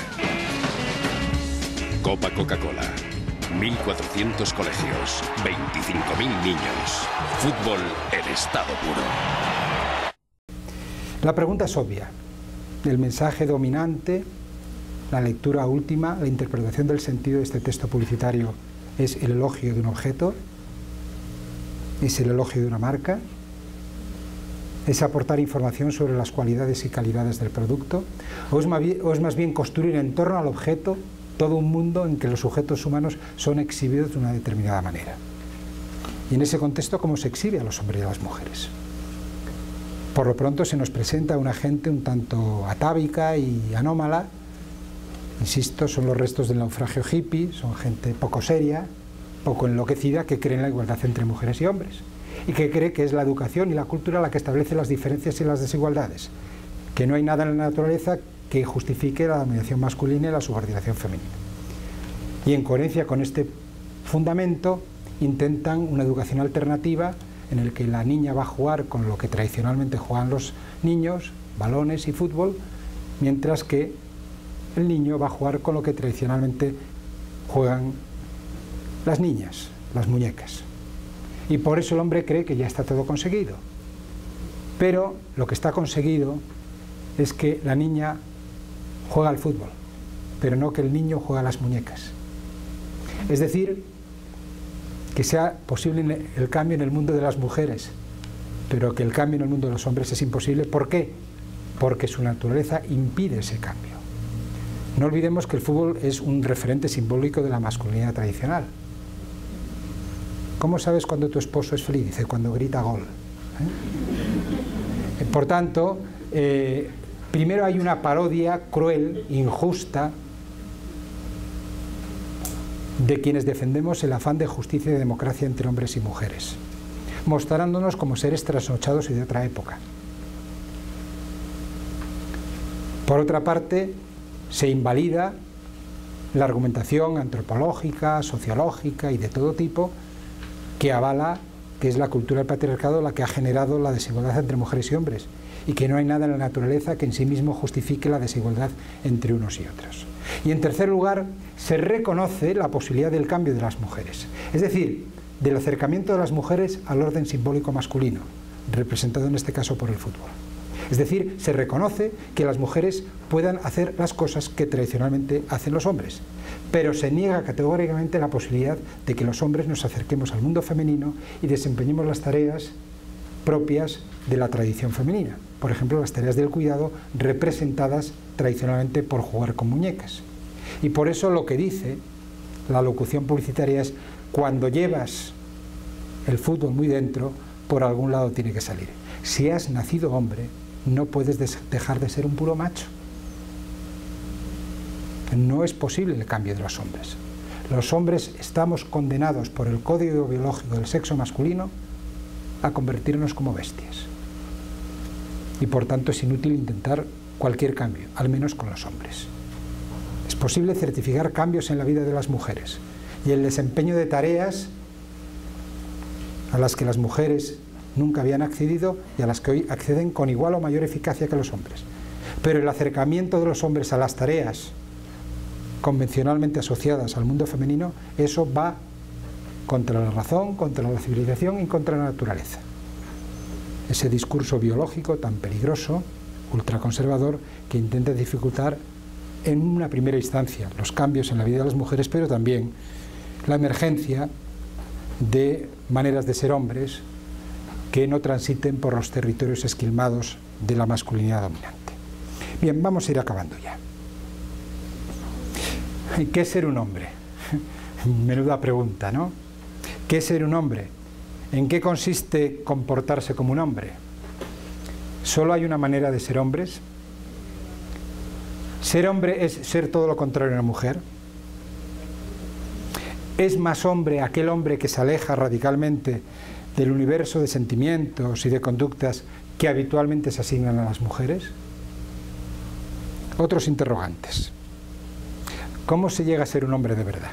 Speaker 4: Copa Coca-Cola. mil cuatrocientos colegios, veinticinco mil niños. Fútbol en estado puro.
Speaker 1: La pregunta es obvia. El mensaje dominante, la lectura última, la interpretación del sentido de este texto publicitario es el elogio de un objeto, es el elogio de una marca, es aportar información sobre las cualidades y calidades del producto, o es más bien, o es más bien construir en torno al objeto todo un mundo en que los sujetos humanos son exhibidos de una determinada manera. Y en ese contexto, ¿cómo se exhibe a los hombres y a las mujeres? Por lo pronto se nos presenta una gente un tanto atávica y anómala. Insisto, son los restos del naufragio hippie, son gente poco seria, poco enloquecida, que cree en la igualdad entre mujeres y hombres y que cree que es la educación y la cultura la que establece las diferencias y las desigualdades, que no hay nada en la naturaleza que justifique la dominación masculina y la subordinación femenina. Y en coherencia con este fundamento intentan una educación alternativa en la que la niña va a jugar con lo que tradicionalmente juegan los niños, balones y fútbol, mientras que el niño va a jugar con lo que tradicionalmente juegan las niñas, las muñecas. Y por eso el hombre cree que ya está todo conseguido. Pero lo que está conseguido es que la niña juega al fútbol, pero no que el niño juega a las muñecas. Es decir, que sea posible el cambio en el mundo de las mujeres, pero que el cambio en el mundo de los hombres es imposible. ¿Por qué? Porque su naturaleza impide ese cambio. No olvidemos que el fútbol es un referente simbólico de la masculinidad tradicional. ¿Cómo sabes cuando tu esposo es feliz? Dice, cuando grita gol. ¿Eh? Por tanto, eh, primero hay una parodia cruel, injusta, de quienes defendemos el afán de justicia y de democracia entre hombres y mujeres, mostrándonos como seres trasnochados y de otra época. Por otra parte, se invalida la argumentación antropológica, sociológica y de todo tipo que avala que es la cultura del patriarcado la que ha generado la desigualdad entre mujeres y hombres y que no hay nada en la naturaleza que en sí mismo justifique la desigualdad entre unos y otros. Y en tercer lugar, se reconoce la posibilidad del cambio de las mujeres, es decir, del acercamiento de las mujeres al orden simbólico masculino, representado en este caso por el fútbol. Es decir, se reconoce que las mujeres puedan hacer las cosas que tradicionalmente hacen los hombres, pero se niega categóricamente la posibilidad de que los hombres nos acerquemos al mundo femenino y desempeñemos las tareas propias de la tradición femenina. Por ejemplo, las tareas del cuidado representadas tradicionalmente por jugar con muñecas. Y por eso lo que dice la locución publicitaria es: cuando llevas el fútbol muy dentro, por algún lado tiene que salir. Si has nacido hombre, no puedes dejar de ser un puro macho. No es posible el cambio de los hombres. Los hombres estamos condenados por el código biológico del sexo masculino a convertirnos como bestias. Y por tanto es inútil intentar cualquier cambio, al menos con los hombres. Es posible certificar cambios en la vida de las mujeres y el desempeño de tareas a las que las mujeres nunca habían accedido y a las que hoy acceden con igual o mayor eficacia que los hombres. Pero el acercamiento de los hombres a las tareas convencionalmente asociadas al mundo femenino, eso va contra la razón, contra la civilización y contra la naturaleza. Ese discurso biológico tan peligroso, ultraconservador, que intenta dificultar en una primera instancia los cambios en la vida de las mujeres, pero también la emergencia de maneras de ser hombres que no transiten por los territorios esquilmados de la masculinidad dominante. Bien, vamos a ir acabando ya. ¿Qué es ser un hombre? Menuda pregunta, ¿no? ¿Qué es ser un hombre? ¿En qué consiste comportarse como un hombre? ¿Solo hay una manera de ser hombres? ¿Ser hombre es ser todo lo contrario a una mujer? ¿Es más hombre aquel hombre que se aleja radicalmente del universo de sentimientos y de conductas que habitualmente se asignan a las mujeres? Otros interrogantes. ¿Cómo se llega a ser un hombre de verdad?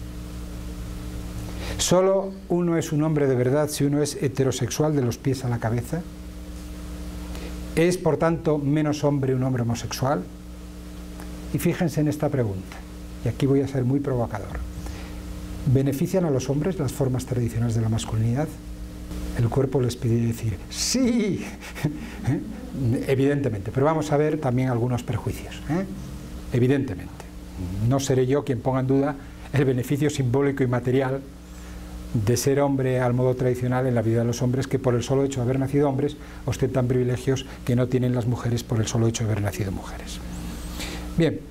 Speaker 1: ¿Solo uno es un hombre de verdad si uno es heterosexual de los pies a la cabeza? ¿Es, por tanto, menos hombre un hombre homosexual? Y fíjense en esta pregunta, y aquí voy a ser muy provocador. ¿Benefician a los hombres las formas tradicionales de la masculinidad? el cuerpo les pide decir sí, evidentemente, pero vamos a ver también algunos perjuicios, ¿eh? Evidentemente. No seré yo quien ponga en duda el beneficio simbólico y material de ser hombre al modo tradicional en la vida de los hombres, que por el solo hecho de haber nacido hombres ostentan privilegios que no tienen las mujeres por el solo hecho de haber nacido mujeres. Bien,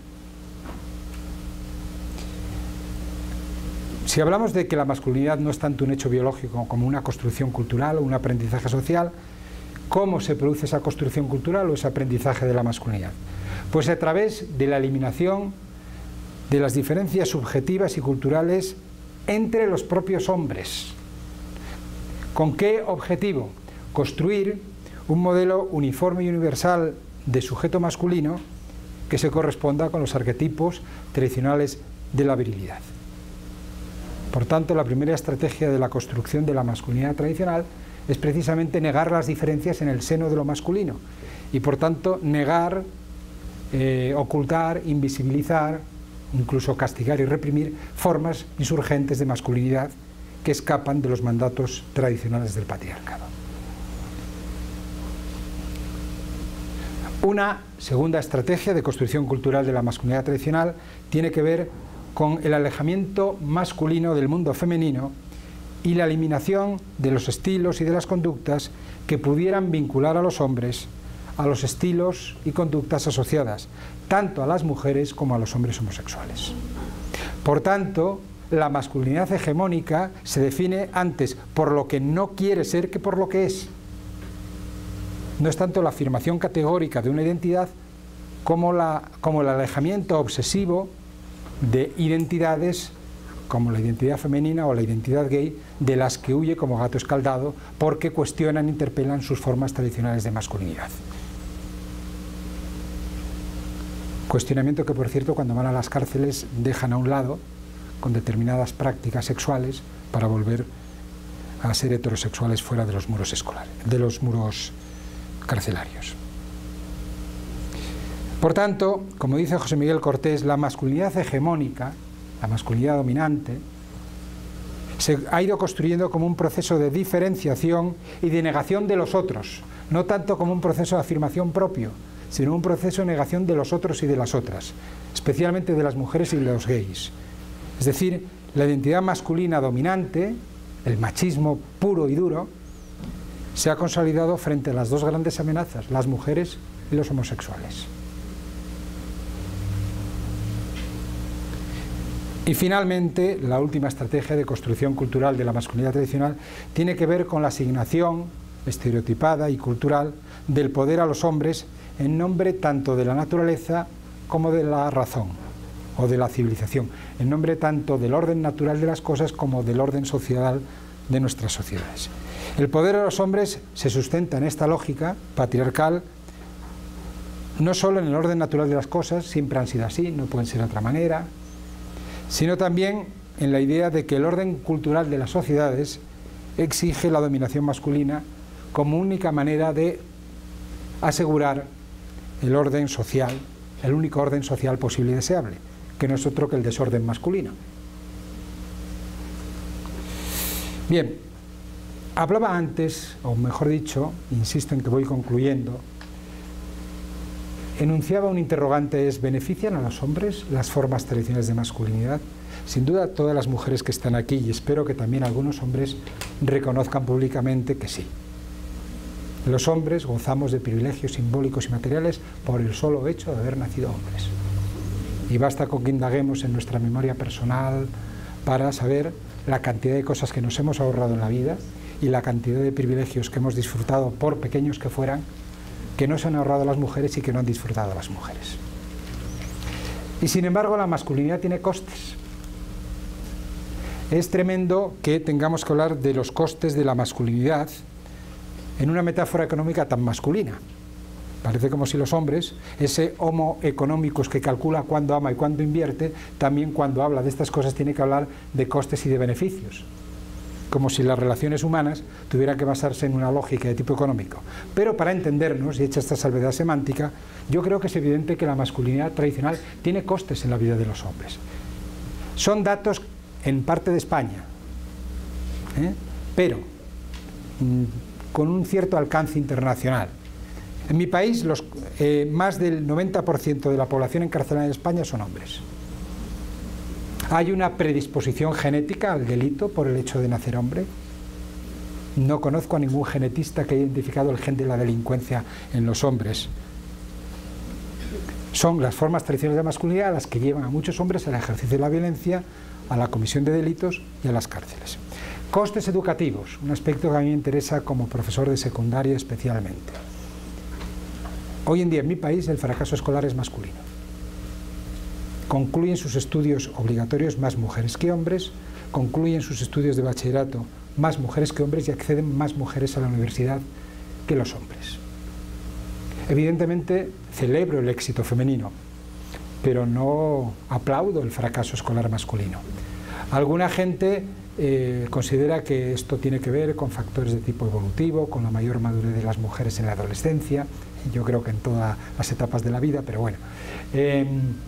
Speaker 1: si hablamos de que la masculinidad no es tanto un hecho biológico como una construcción cultural o un aprendizaje social, ¿cómo se produce esa construcción cultural o ese aprendizaje de la masculinidad? Pues a través de la eliminación de las diferencias subjetivas y culturales entre los propios hombres. ¿Con qué objetivo? Construir un modelo uniforme y universal de sujeto masculino que se corresponda con los arquetipos tradicionales de la virilidad. Por tanto, la primera estrategia de la construcción de la masculinidad tradicional es precisamente negar las diferencias en el seno de lo masculino y, por tanto, negar, eh, ocultar, invisibilizar, incluso castigar y reprimir formas insurgentes de masculinidad que escapan de los mandatos tradicionales del patriarcado. Una segunda estrategia de construcción cultural de la masculinidad tradicional tiene que ver con el alejamiento masculino del mundo femenino y la eliminación de los estilos y de las conductas que pudieran vincular a los hombres a los estilos y conductas asociadas tanto a las mujeres como a los hombres homosexuales. Por tanto, la masculinidad hegemónica se define antes por lo que no quiere ser que por lo que es. No es tanto la afirmación categórica de una identidad como, la, como el alejamiento obsesivo de identidades como la identidad femenina o la identidad gay, de las que huye como gato escaldado porque cuestionan, interpelan sus formas tradicionales de masculinidad. Cuestionamiento que, por cierto, cuando van a las cárceles dejan a un lado con determinadas prácticas sexuales para volver a ser heterosexuales fuera de los muros escolares, de los muros carcelarios. Por tanto, como dice José Miguel Cortés, la masculinidad hegemónica, la masculinidad dominante, se ha ido construyendo como un proceso de diferenciación y de negación de los otros, no tanto como un proceso de afirmación propio, sino un proceso de negación de los otros y de las otras, especialmente de las mujeres y de los gays. Es decir, la identidad masculina dominante, el machismo puro y duro, se ha consolidado frente a las dos grandes amenazas, las mujeres y los homosexuales. Y finalmente, la última estrategia de construcción cultural de la masculinidad tradicional tiene que ver con la asignación estereotipada y cultural del poder a los hombres en nombre tanto de la naturaleza como de la razón o de la civilización, en nombre tanto del orden natural de las cosas como del orden social de nuestras sociedades. El poder de los hombres se sustenta en esta lógica patriarcal, no solo en el orden natural de las cosas, siempre han sido así, no pueden ser de otra manera, sino también en la idea de que el orden cultural de las sociedades exige la dominación masculina como única manera de asegurar el orden social, el único orden social posible y deseable, que no es otro que el desorden masculino. Bien, hablaba antes, o mejor dicho, insisto en que voy concluyendo, enunciaba un interrogante, es: ¿benefician a los hombres las formas tradicionales de masculinidad? Sin duda todas las mujeres que están aquí, y espero que también algunos hombres reconozcan públicamente que sí. Los hombres gozamos de privilegios simbólicos y materiales por el solo hecho de haber nacido hombres. Y basta con que indaguemos en nuestra memoria personal para saber la cantidad de cosas que nos hemos ahorrado en la vida y la cantidad de privilegios que hemos disfrutado, por pequeños que fueran, que no se han ahorrado las mujeres y que no han disfrutado las mujeres. Y sin embargo, la masculinidad tiene costes. Es tremendo que tengamos que hablar de los costes de la masculinidad en una metáfora económica tan masculina. Parece como si los hombres, ese homo economicus que calcula cuándo ama y cuándo invierte, también cuando habla de estas cosas tiene que hablar de costes y de beneficios. Como si las relaciones humanas tuvieran que basarse en una lógica de tipo económico. Pero para entendernos, y hecha esta salvedad semántica, yo creo que es evidente que la masculinidad tradicional tiene costes en la vida de los hombres. Son datos en parte de España, ¿eh? Pero con un cierto alcance internacional. En mi país, los, eh, más del noventa por ciento de la población encarcelada en España son hombres. Hay una predisposición genética al delito por el hecho de nacer hombre. No conozco a ningún genetista que haya identificado el gen de la delincuencia en los hombres. Son las formas tradicionales de masculinidad las que llevan a muchos hombres al ejercicio de la violencia, a la comisión de delitos y a las cárceles. Costes educativos, un aspecto que a mí me interesa como profesor de secundaria especialmente. Hoy en día en mi país el fracaso escolar es masculino. Concluyen sus estudios obligatorios más mujeres que hombres, concluyen sus estudios de bachillerato más mujeres que hombres y acceden más mujeres a la universidad que los hombres. Evidentemente celebro el éxito femenino, pero no aplaudo el fracaso escolar masculino. Alguna gente eh, considera que esto tiene que ver con factores de tipo evolutivo, con la mayor madurez de las mujeres en la adolescencia, yo creo que en todas las etapas de la vida, pero bueno. Eh,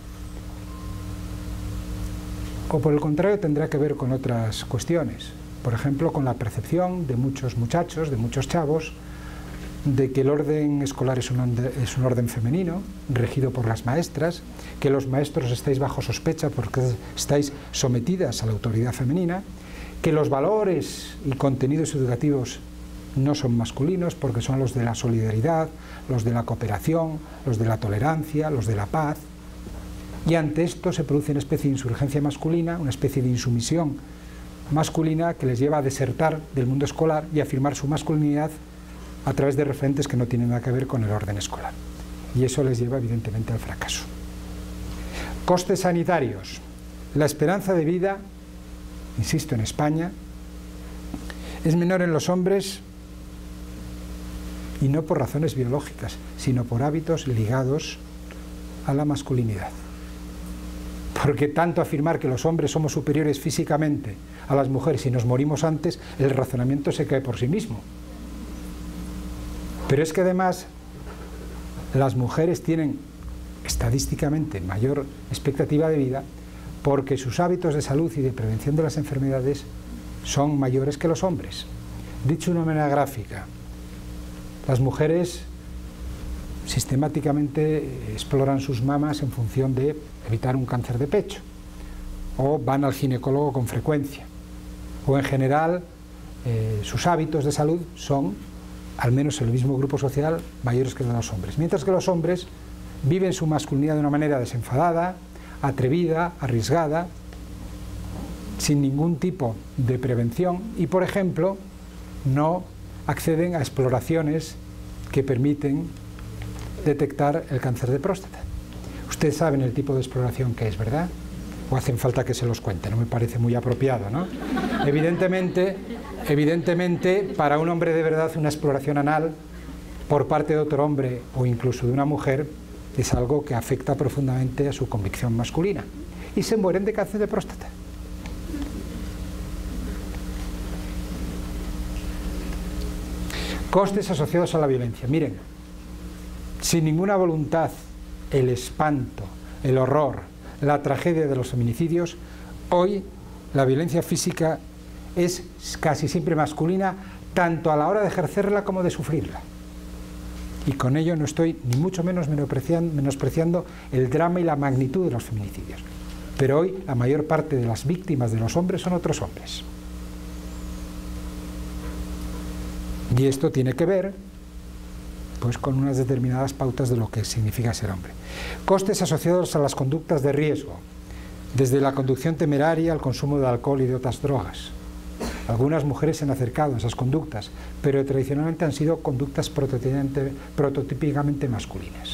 Speaker 1: o por el contrario tendrá que ver con otras cuestiones, por ejemplo con la percepción de muchos muchachos, de muchos chavos, de que el orden escolar es un, es un orden femenino, regido por las maestras, que los maestros estáis bajo sospecha porque estáis sometidas a la autoridad femenina, que los valores y contenidos educativos no son masculinos porque son los de la solidaridad, los de la cooperación, los de la tolerancia, los de la paz, y ante esto se produce una especie de insurgencia masculina, una especie de insumisión masculina que les lleva a desertar del mundo escolar y a afirmar su masculinidad a través de referentes que no tienen nada que ver con el orden escolar. Y eso les lleva evidentemente al fracaso. Costes sanitarios. La esperanza de vida, insisto, en España, es menor en los hombres y no por razones biológicas, sino por hábitos ligados a la masculinidad. Porque tanto afirmar que los hombres somos superiores físicamente a las mujeres y nos morimos antes, el razonamiento se cae por sí mismo. Pero es que además las mujeres tienen estadísticamente mayor expectativa de vida porque sus hábitos de salud y de prevención de las enfermedades son mayores que los hombres. Dicho de una manera gráfica, las mujeres sistemáticamente exploran sus mamas en función de evitar un cáncer de pecho, o van al ginecólogo con frecuencia, o en general eh, sus hábitos de salud son, al menos en el mismo grupo social, mayores que los hombres, mientras que los hombres viven su masculinidad de una manera desenfadada, atrevida, arriesgada, sin ningún tipo de prevención y, por ejemplo, no acceden a exploraciones que permiten detectar el cáncer de próstata. Ustedes saben el tipo de exploración que es, ¿verdad? O hacen falta que se los cuente, no me parece muy apropiado, ¿no? Evidentemente, evidentemente, para un hombre de verdad, una exploración anal por parte de otro hombre o incluso de una mujer es algo que afecta profundamente a su convicción masculina. Y se mueren de cáncer de próstata. Costes asociados a la violencia. Miren, sin ninguna voluntad, el espanto, el horror, la tragedia de los feminicidios, hoy la violencia física es casi siempre masculina, tanto a la hora de ejercerla como de sufrirla. Y con ello no estoy ni mucho menos menospreciando, menospreciando el drama y la magnitud de los feminicidios. Pero hoy la mayor parte de las víctimas de los hombres son otros hombres. Y esto tiene que ver pues, con unas determinadas pautas de lo que significa ser hombre. Costes asociados a las conductas de riesgo, desde la conducción temeraria al consumo de alcohol y de otras drogas. Algunas mujeres se han acercado a esas conductas, pero tradicionalmente han sido conductas prototípicamente masculinas.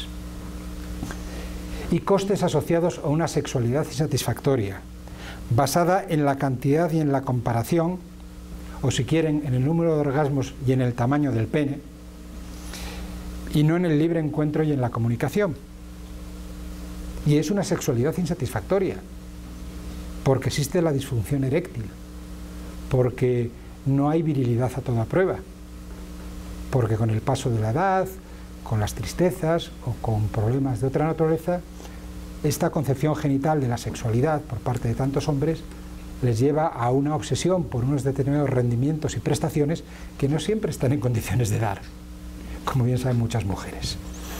Speaker 1: Y costes asociados a una sexualidad insatisfactoria, basada en la cantidad y en la comparación, o si quieren, en el número de orgasmos y en el tamaño del pene, y no en el libre encuentro y en la comunicación. Y es una sexualidad insatisfactoria, porque existe la disfunción eréctil, porque no hay virilidad a toda prueba, porque con el paso de la edad, con las tristezas o con problemas de otra naturaleza, esta concepción genital de la sexualidad por parte de tantos hombres les lleva a una obsesión por unos determinados rendimientos y prestaciones que no siempre están en condiciones de dar, como bien saben muchas mujeres.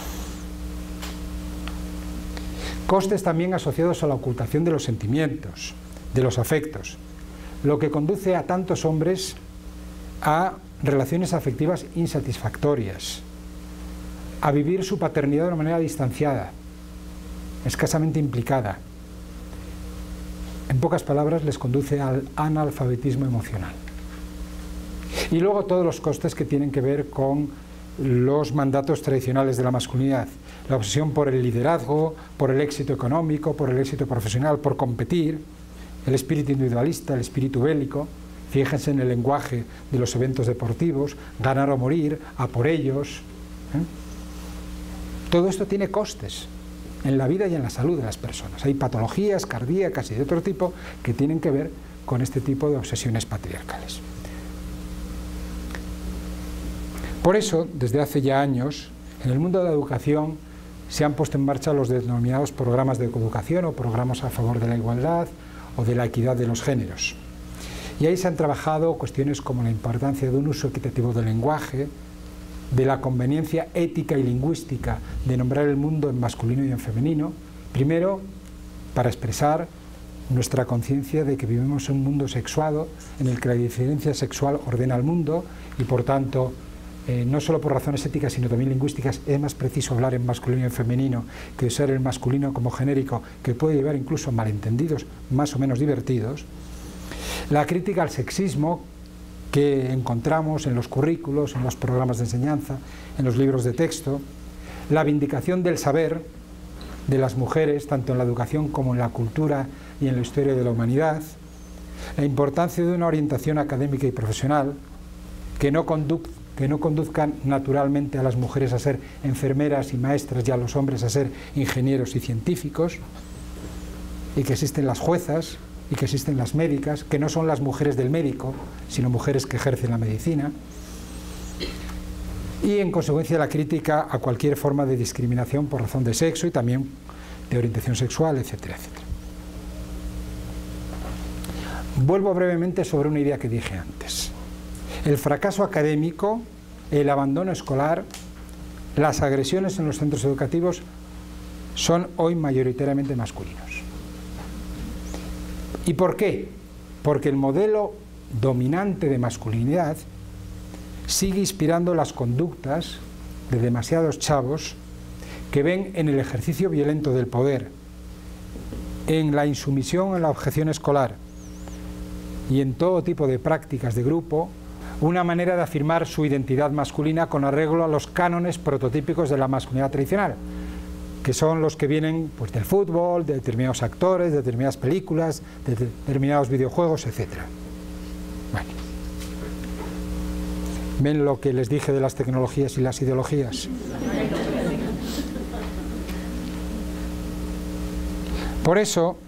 Speaker 1: Costes también asociados a la ocultación de los sentimientos, de los afectos, lo que conduce a tantos hombres a relaciones afectivas insatisfactorias, a vivir su paternidad de una manera distanciada, escasamente implicada. En pocas palabras, les conduce al analfabetismo emocional. Y luego todos los costes que tienen que ver con los mandatos tradicionales de la masculinidad, la obsesión por el liderazgo, por el éxito económico, por el éxito profesional, por competir, el espíritu individualista, el espíritu bélico. Fíjense en el lenguaje de los eventos deportivos, ganar o morir, a por ellos. ¿eh? Todo esto tiene costes en la vida y en la salud de las personas. Hay patologías cardíacas y de otro tipo que tienen que ver con este tipo de obsesiones patriarcales. Por eso, desde hace ya años, en el mundo de la educación se han puesto en marcha los denominados programas de coeducación o programas a favor de la igualdad o de la equidad de los géneros. Y ahí se han trabajado cuestiones como la importancia de un uso equitativo del lenguaje, de la conveniencia ética y lingüística de nombrar el mundo en masculino y en femenino, primero para expresar nuestra conciencia de que vivimos en un mundo sexuado en el que la diferencia sexual ordena el mundo y por tanto eh, no solo por razones éticas sino también lingüísticas es más preciso hablar en masculino y en femenino que usar el masculino como genérico, que puede llevar incluso a malentendidos más o menos divertidos. La crítica al sexismo que encontramos en los currículos, en los programas de enseñanza, en los libros de texto, la vindicación del saber de las mujeres, tanto en la educación como en la cultura y en la historia de la humanidad, la importancia de una orientación académica y profesional que no, condu que no conduzcan naturalmente a las mujeres a ser enfermeras y maestras y a los hombres a ser ingenieros y científicos, y que existen las juezas, y que existen las médicas, que no son las mujeres del médico, sino mujeres que ejercen la medicina, y en consecuencia la crítica a cualquier forma de discriminación por razón de sexo y también de orientación sexual, etcétera, etcétera. Vuelvo brevemente sobre una idea que dije antes. El fracaso académico, el abandono escolar, las agresiones en los centros educativos son hoy mayoritariamente masculinos. ¿Y por qué? Porque el modelo dominante de masculinidad sigue inspirando las conductas de demasiados chavos que ven en el ejercicio violento del poder, en la insumisión en la objeción escolar y en todo tipo de prácticas de grupo, una manera de afirmar su identidad masculina con arreglo a los cánones prototípicos de la masculinidad tradicional, que son los que vienen pues, del fútbol, de determinados actores, de determinadas películas, de determinados videojuegos, etcétera. Bueno. ¿Ven lo que les dije de las tecnologías y las ideologías? Por eso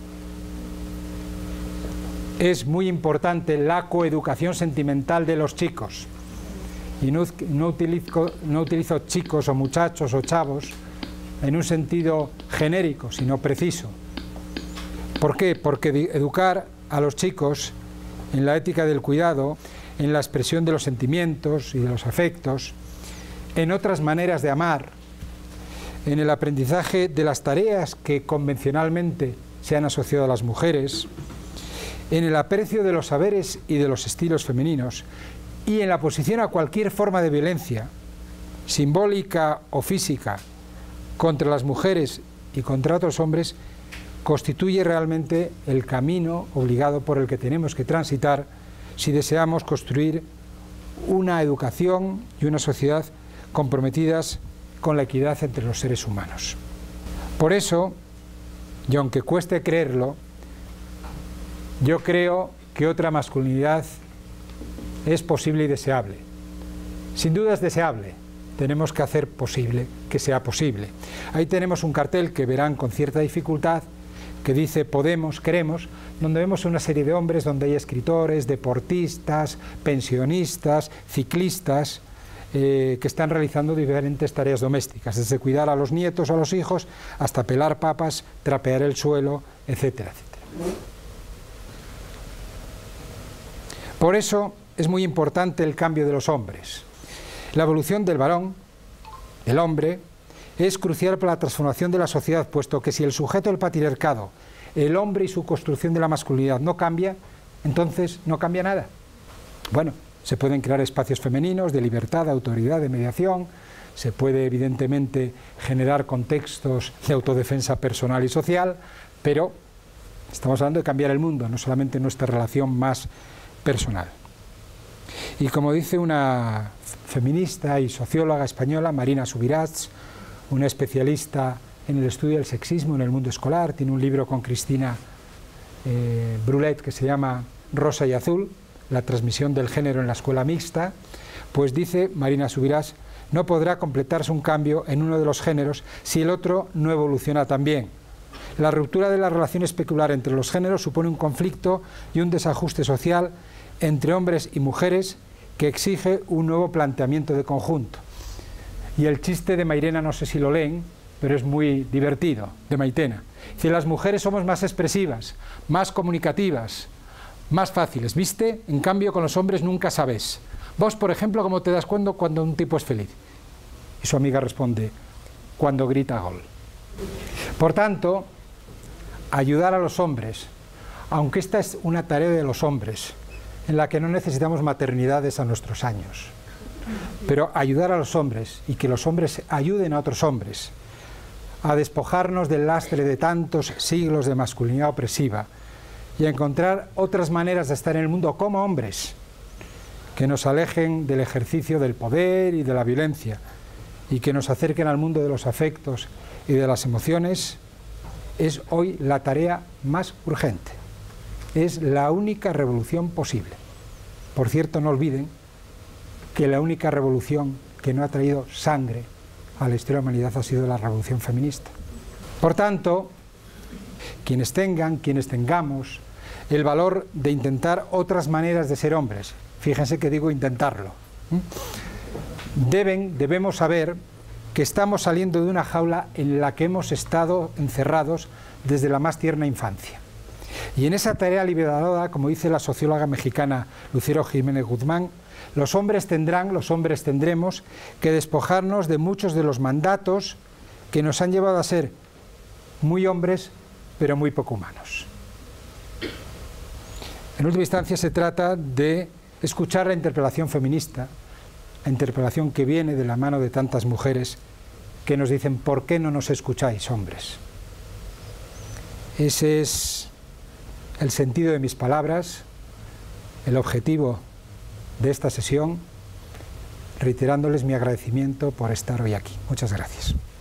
Speaker 1: es muy importante la coeducación sentimental de los chicos. Y no, no, utilizo, no utilizo chicos o muchachos o chavos en un sentido genérico, sino preciso. ¿Por qué? Porque educar a los chicos en la ética del cuidado, en la expresión de los sentimientos y de los afectos, en otras maneras de amar, en el aprendizaje de las tareas que convencionalmente se han asociado a las mujeres, en el aprecio de los saberes y de los estilos femeninos y en la oposición a cualquier forma de violencia, simbólica o física, contra las mujeres y contra otros hombres, constituye realmente el camino obligado por el que tenemos que transitar si deseamos construir una educación y una sociedad comprometidas con la equidad entre los seres humanos. Por eso, y aunque cueste creerlo, yo creo que otra masculinidad es posible y deseable. Sin duda es deseable. Tenemos que hacer posible que sea posible. Ahí tenemos un cartel que verán con cierta dificultad, que dice Podemos, queremos, donde vemos una serie de hombres, donde hay escritores, deportistas, pensionistas, ciclistas, eh, que están realizando diferentes tareas domésticas, desde cuidar a los nietos o a los hijos, hasta pelar papas, trapear el suelo, etcétera, etcétera. Por eso es muy importante el cambio de los hombres. La evolución del varón, del hombre, es crucial para la transformación de la sociedad, puesto que si el sujeto del patriarcado, el hombre y su construcción de la masculinidad no cambia, entonces no cambia nada. Bueno, se pueden crear espacios femeninos de libertad, de autoridad, de mediación, se puede evidentemente generar contextos de autodefensa personal y social, pero estamos hablando de cambiar el mundo, no solamente nuestra relación más personal. Y como dice una feminista y socióloga española, Marina Subirats, una especialista en el estudio del sexismo en el mundo escolar, tiene un libro con Cristina eh, Brulet que se llama Rosa y Azul, la transmisión del género en la escuela mixta, pues dice Marina Subirats, no podrá completarse un cambio en uno de los géneros si el otro no evoluciona también. La ruptura de la relación especular entre los géneros supone un conflicto y un desajuste social entre hombres y mujeres que exige un nuevo planteamiento de conjunto. Y el chiste de Mairena, no sé si lo leen, pero es muy divertido, de Maitena. Dice, las mujeres somos más expresivas, más comunicativas, más fáciles, ¿viste? En cambio, con los hombres nunca sabes. Vos, por ejemplo, ¿cómo te das cuenta cuando un tipo es feliz? Y su amiga responde, cuando grita gol. Por tanto, ayudar a los hombres, aunque esta es una tarea de los hombres, en la que no necesitamos maternidades a nuestros años, pero ayudar a los hombres y que los hombres ayuden a otros hombres a despojarnos del lastre de tantos siglos de masculinidad opresiva y a encontrar otras maneras de estar en el mundo como hombres que nos alejen del ejercicio del poder y de la violencia y que nos acerquen al mundo de los afectos y de las emociones, es hoy la tarea más urgente. Es la única revolución posible. Por cierto, no olviden que la única revolución que no ha traído sangre a la historia de la humanidad ha sido la revolución feminista. Por tanto, quienes tengan, quienes tengamos el valor de intentar otras maneras de ser hombres, fíjense que digo intentarlo, deben, debemos saber que estamos saliendo de una jaula en la que hemos estado encerrados desde la más tierna infancia. Y en esa tarea liberadora, como dice la socióloga mexicana Lucero Jiménez Guzmán, los hombres tendrán, los hombres tendremos que despojarnos de muchos de los mandatos que nos han llevado a ser muy hombres, pero muy poco humanos. En última instancia se trata de escuchar la interpelación feminista, la interpelación que viene de la mano de tantas mujeres que nos dicen, ¿por qué no nos escucháis, hombres? Ese es el sentido de mis palabras, el objetivo de esta sesión, reiterándoles mi agradecimiento por estar hoy aquí. Muchas gracias.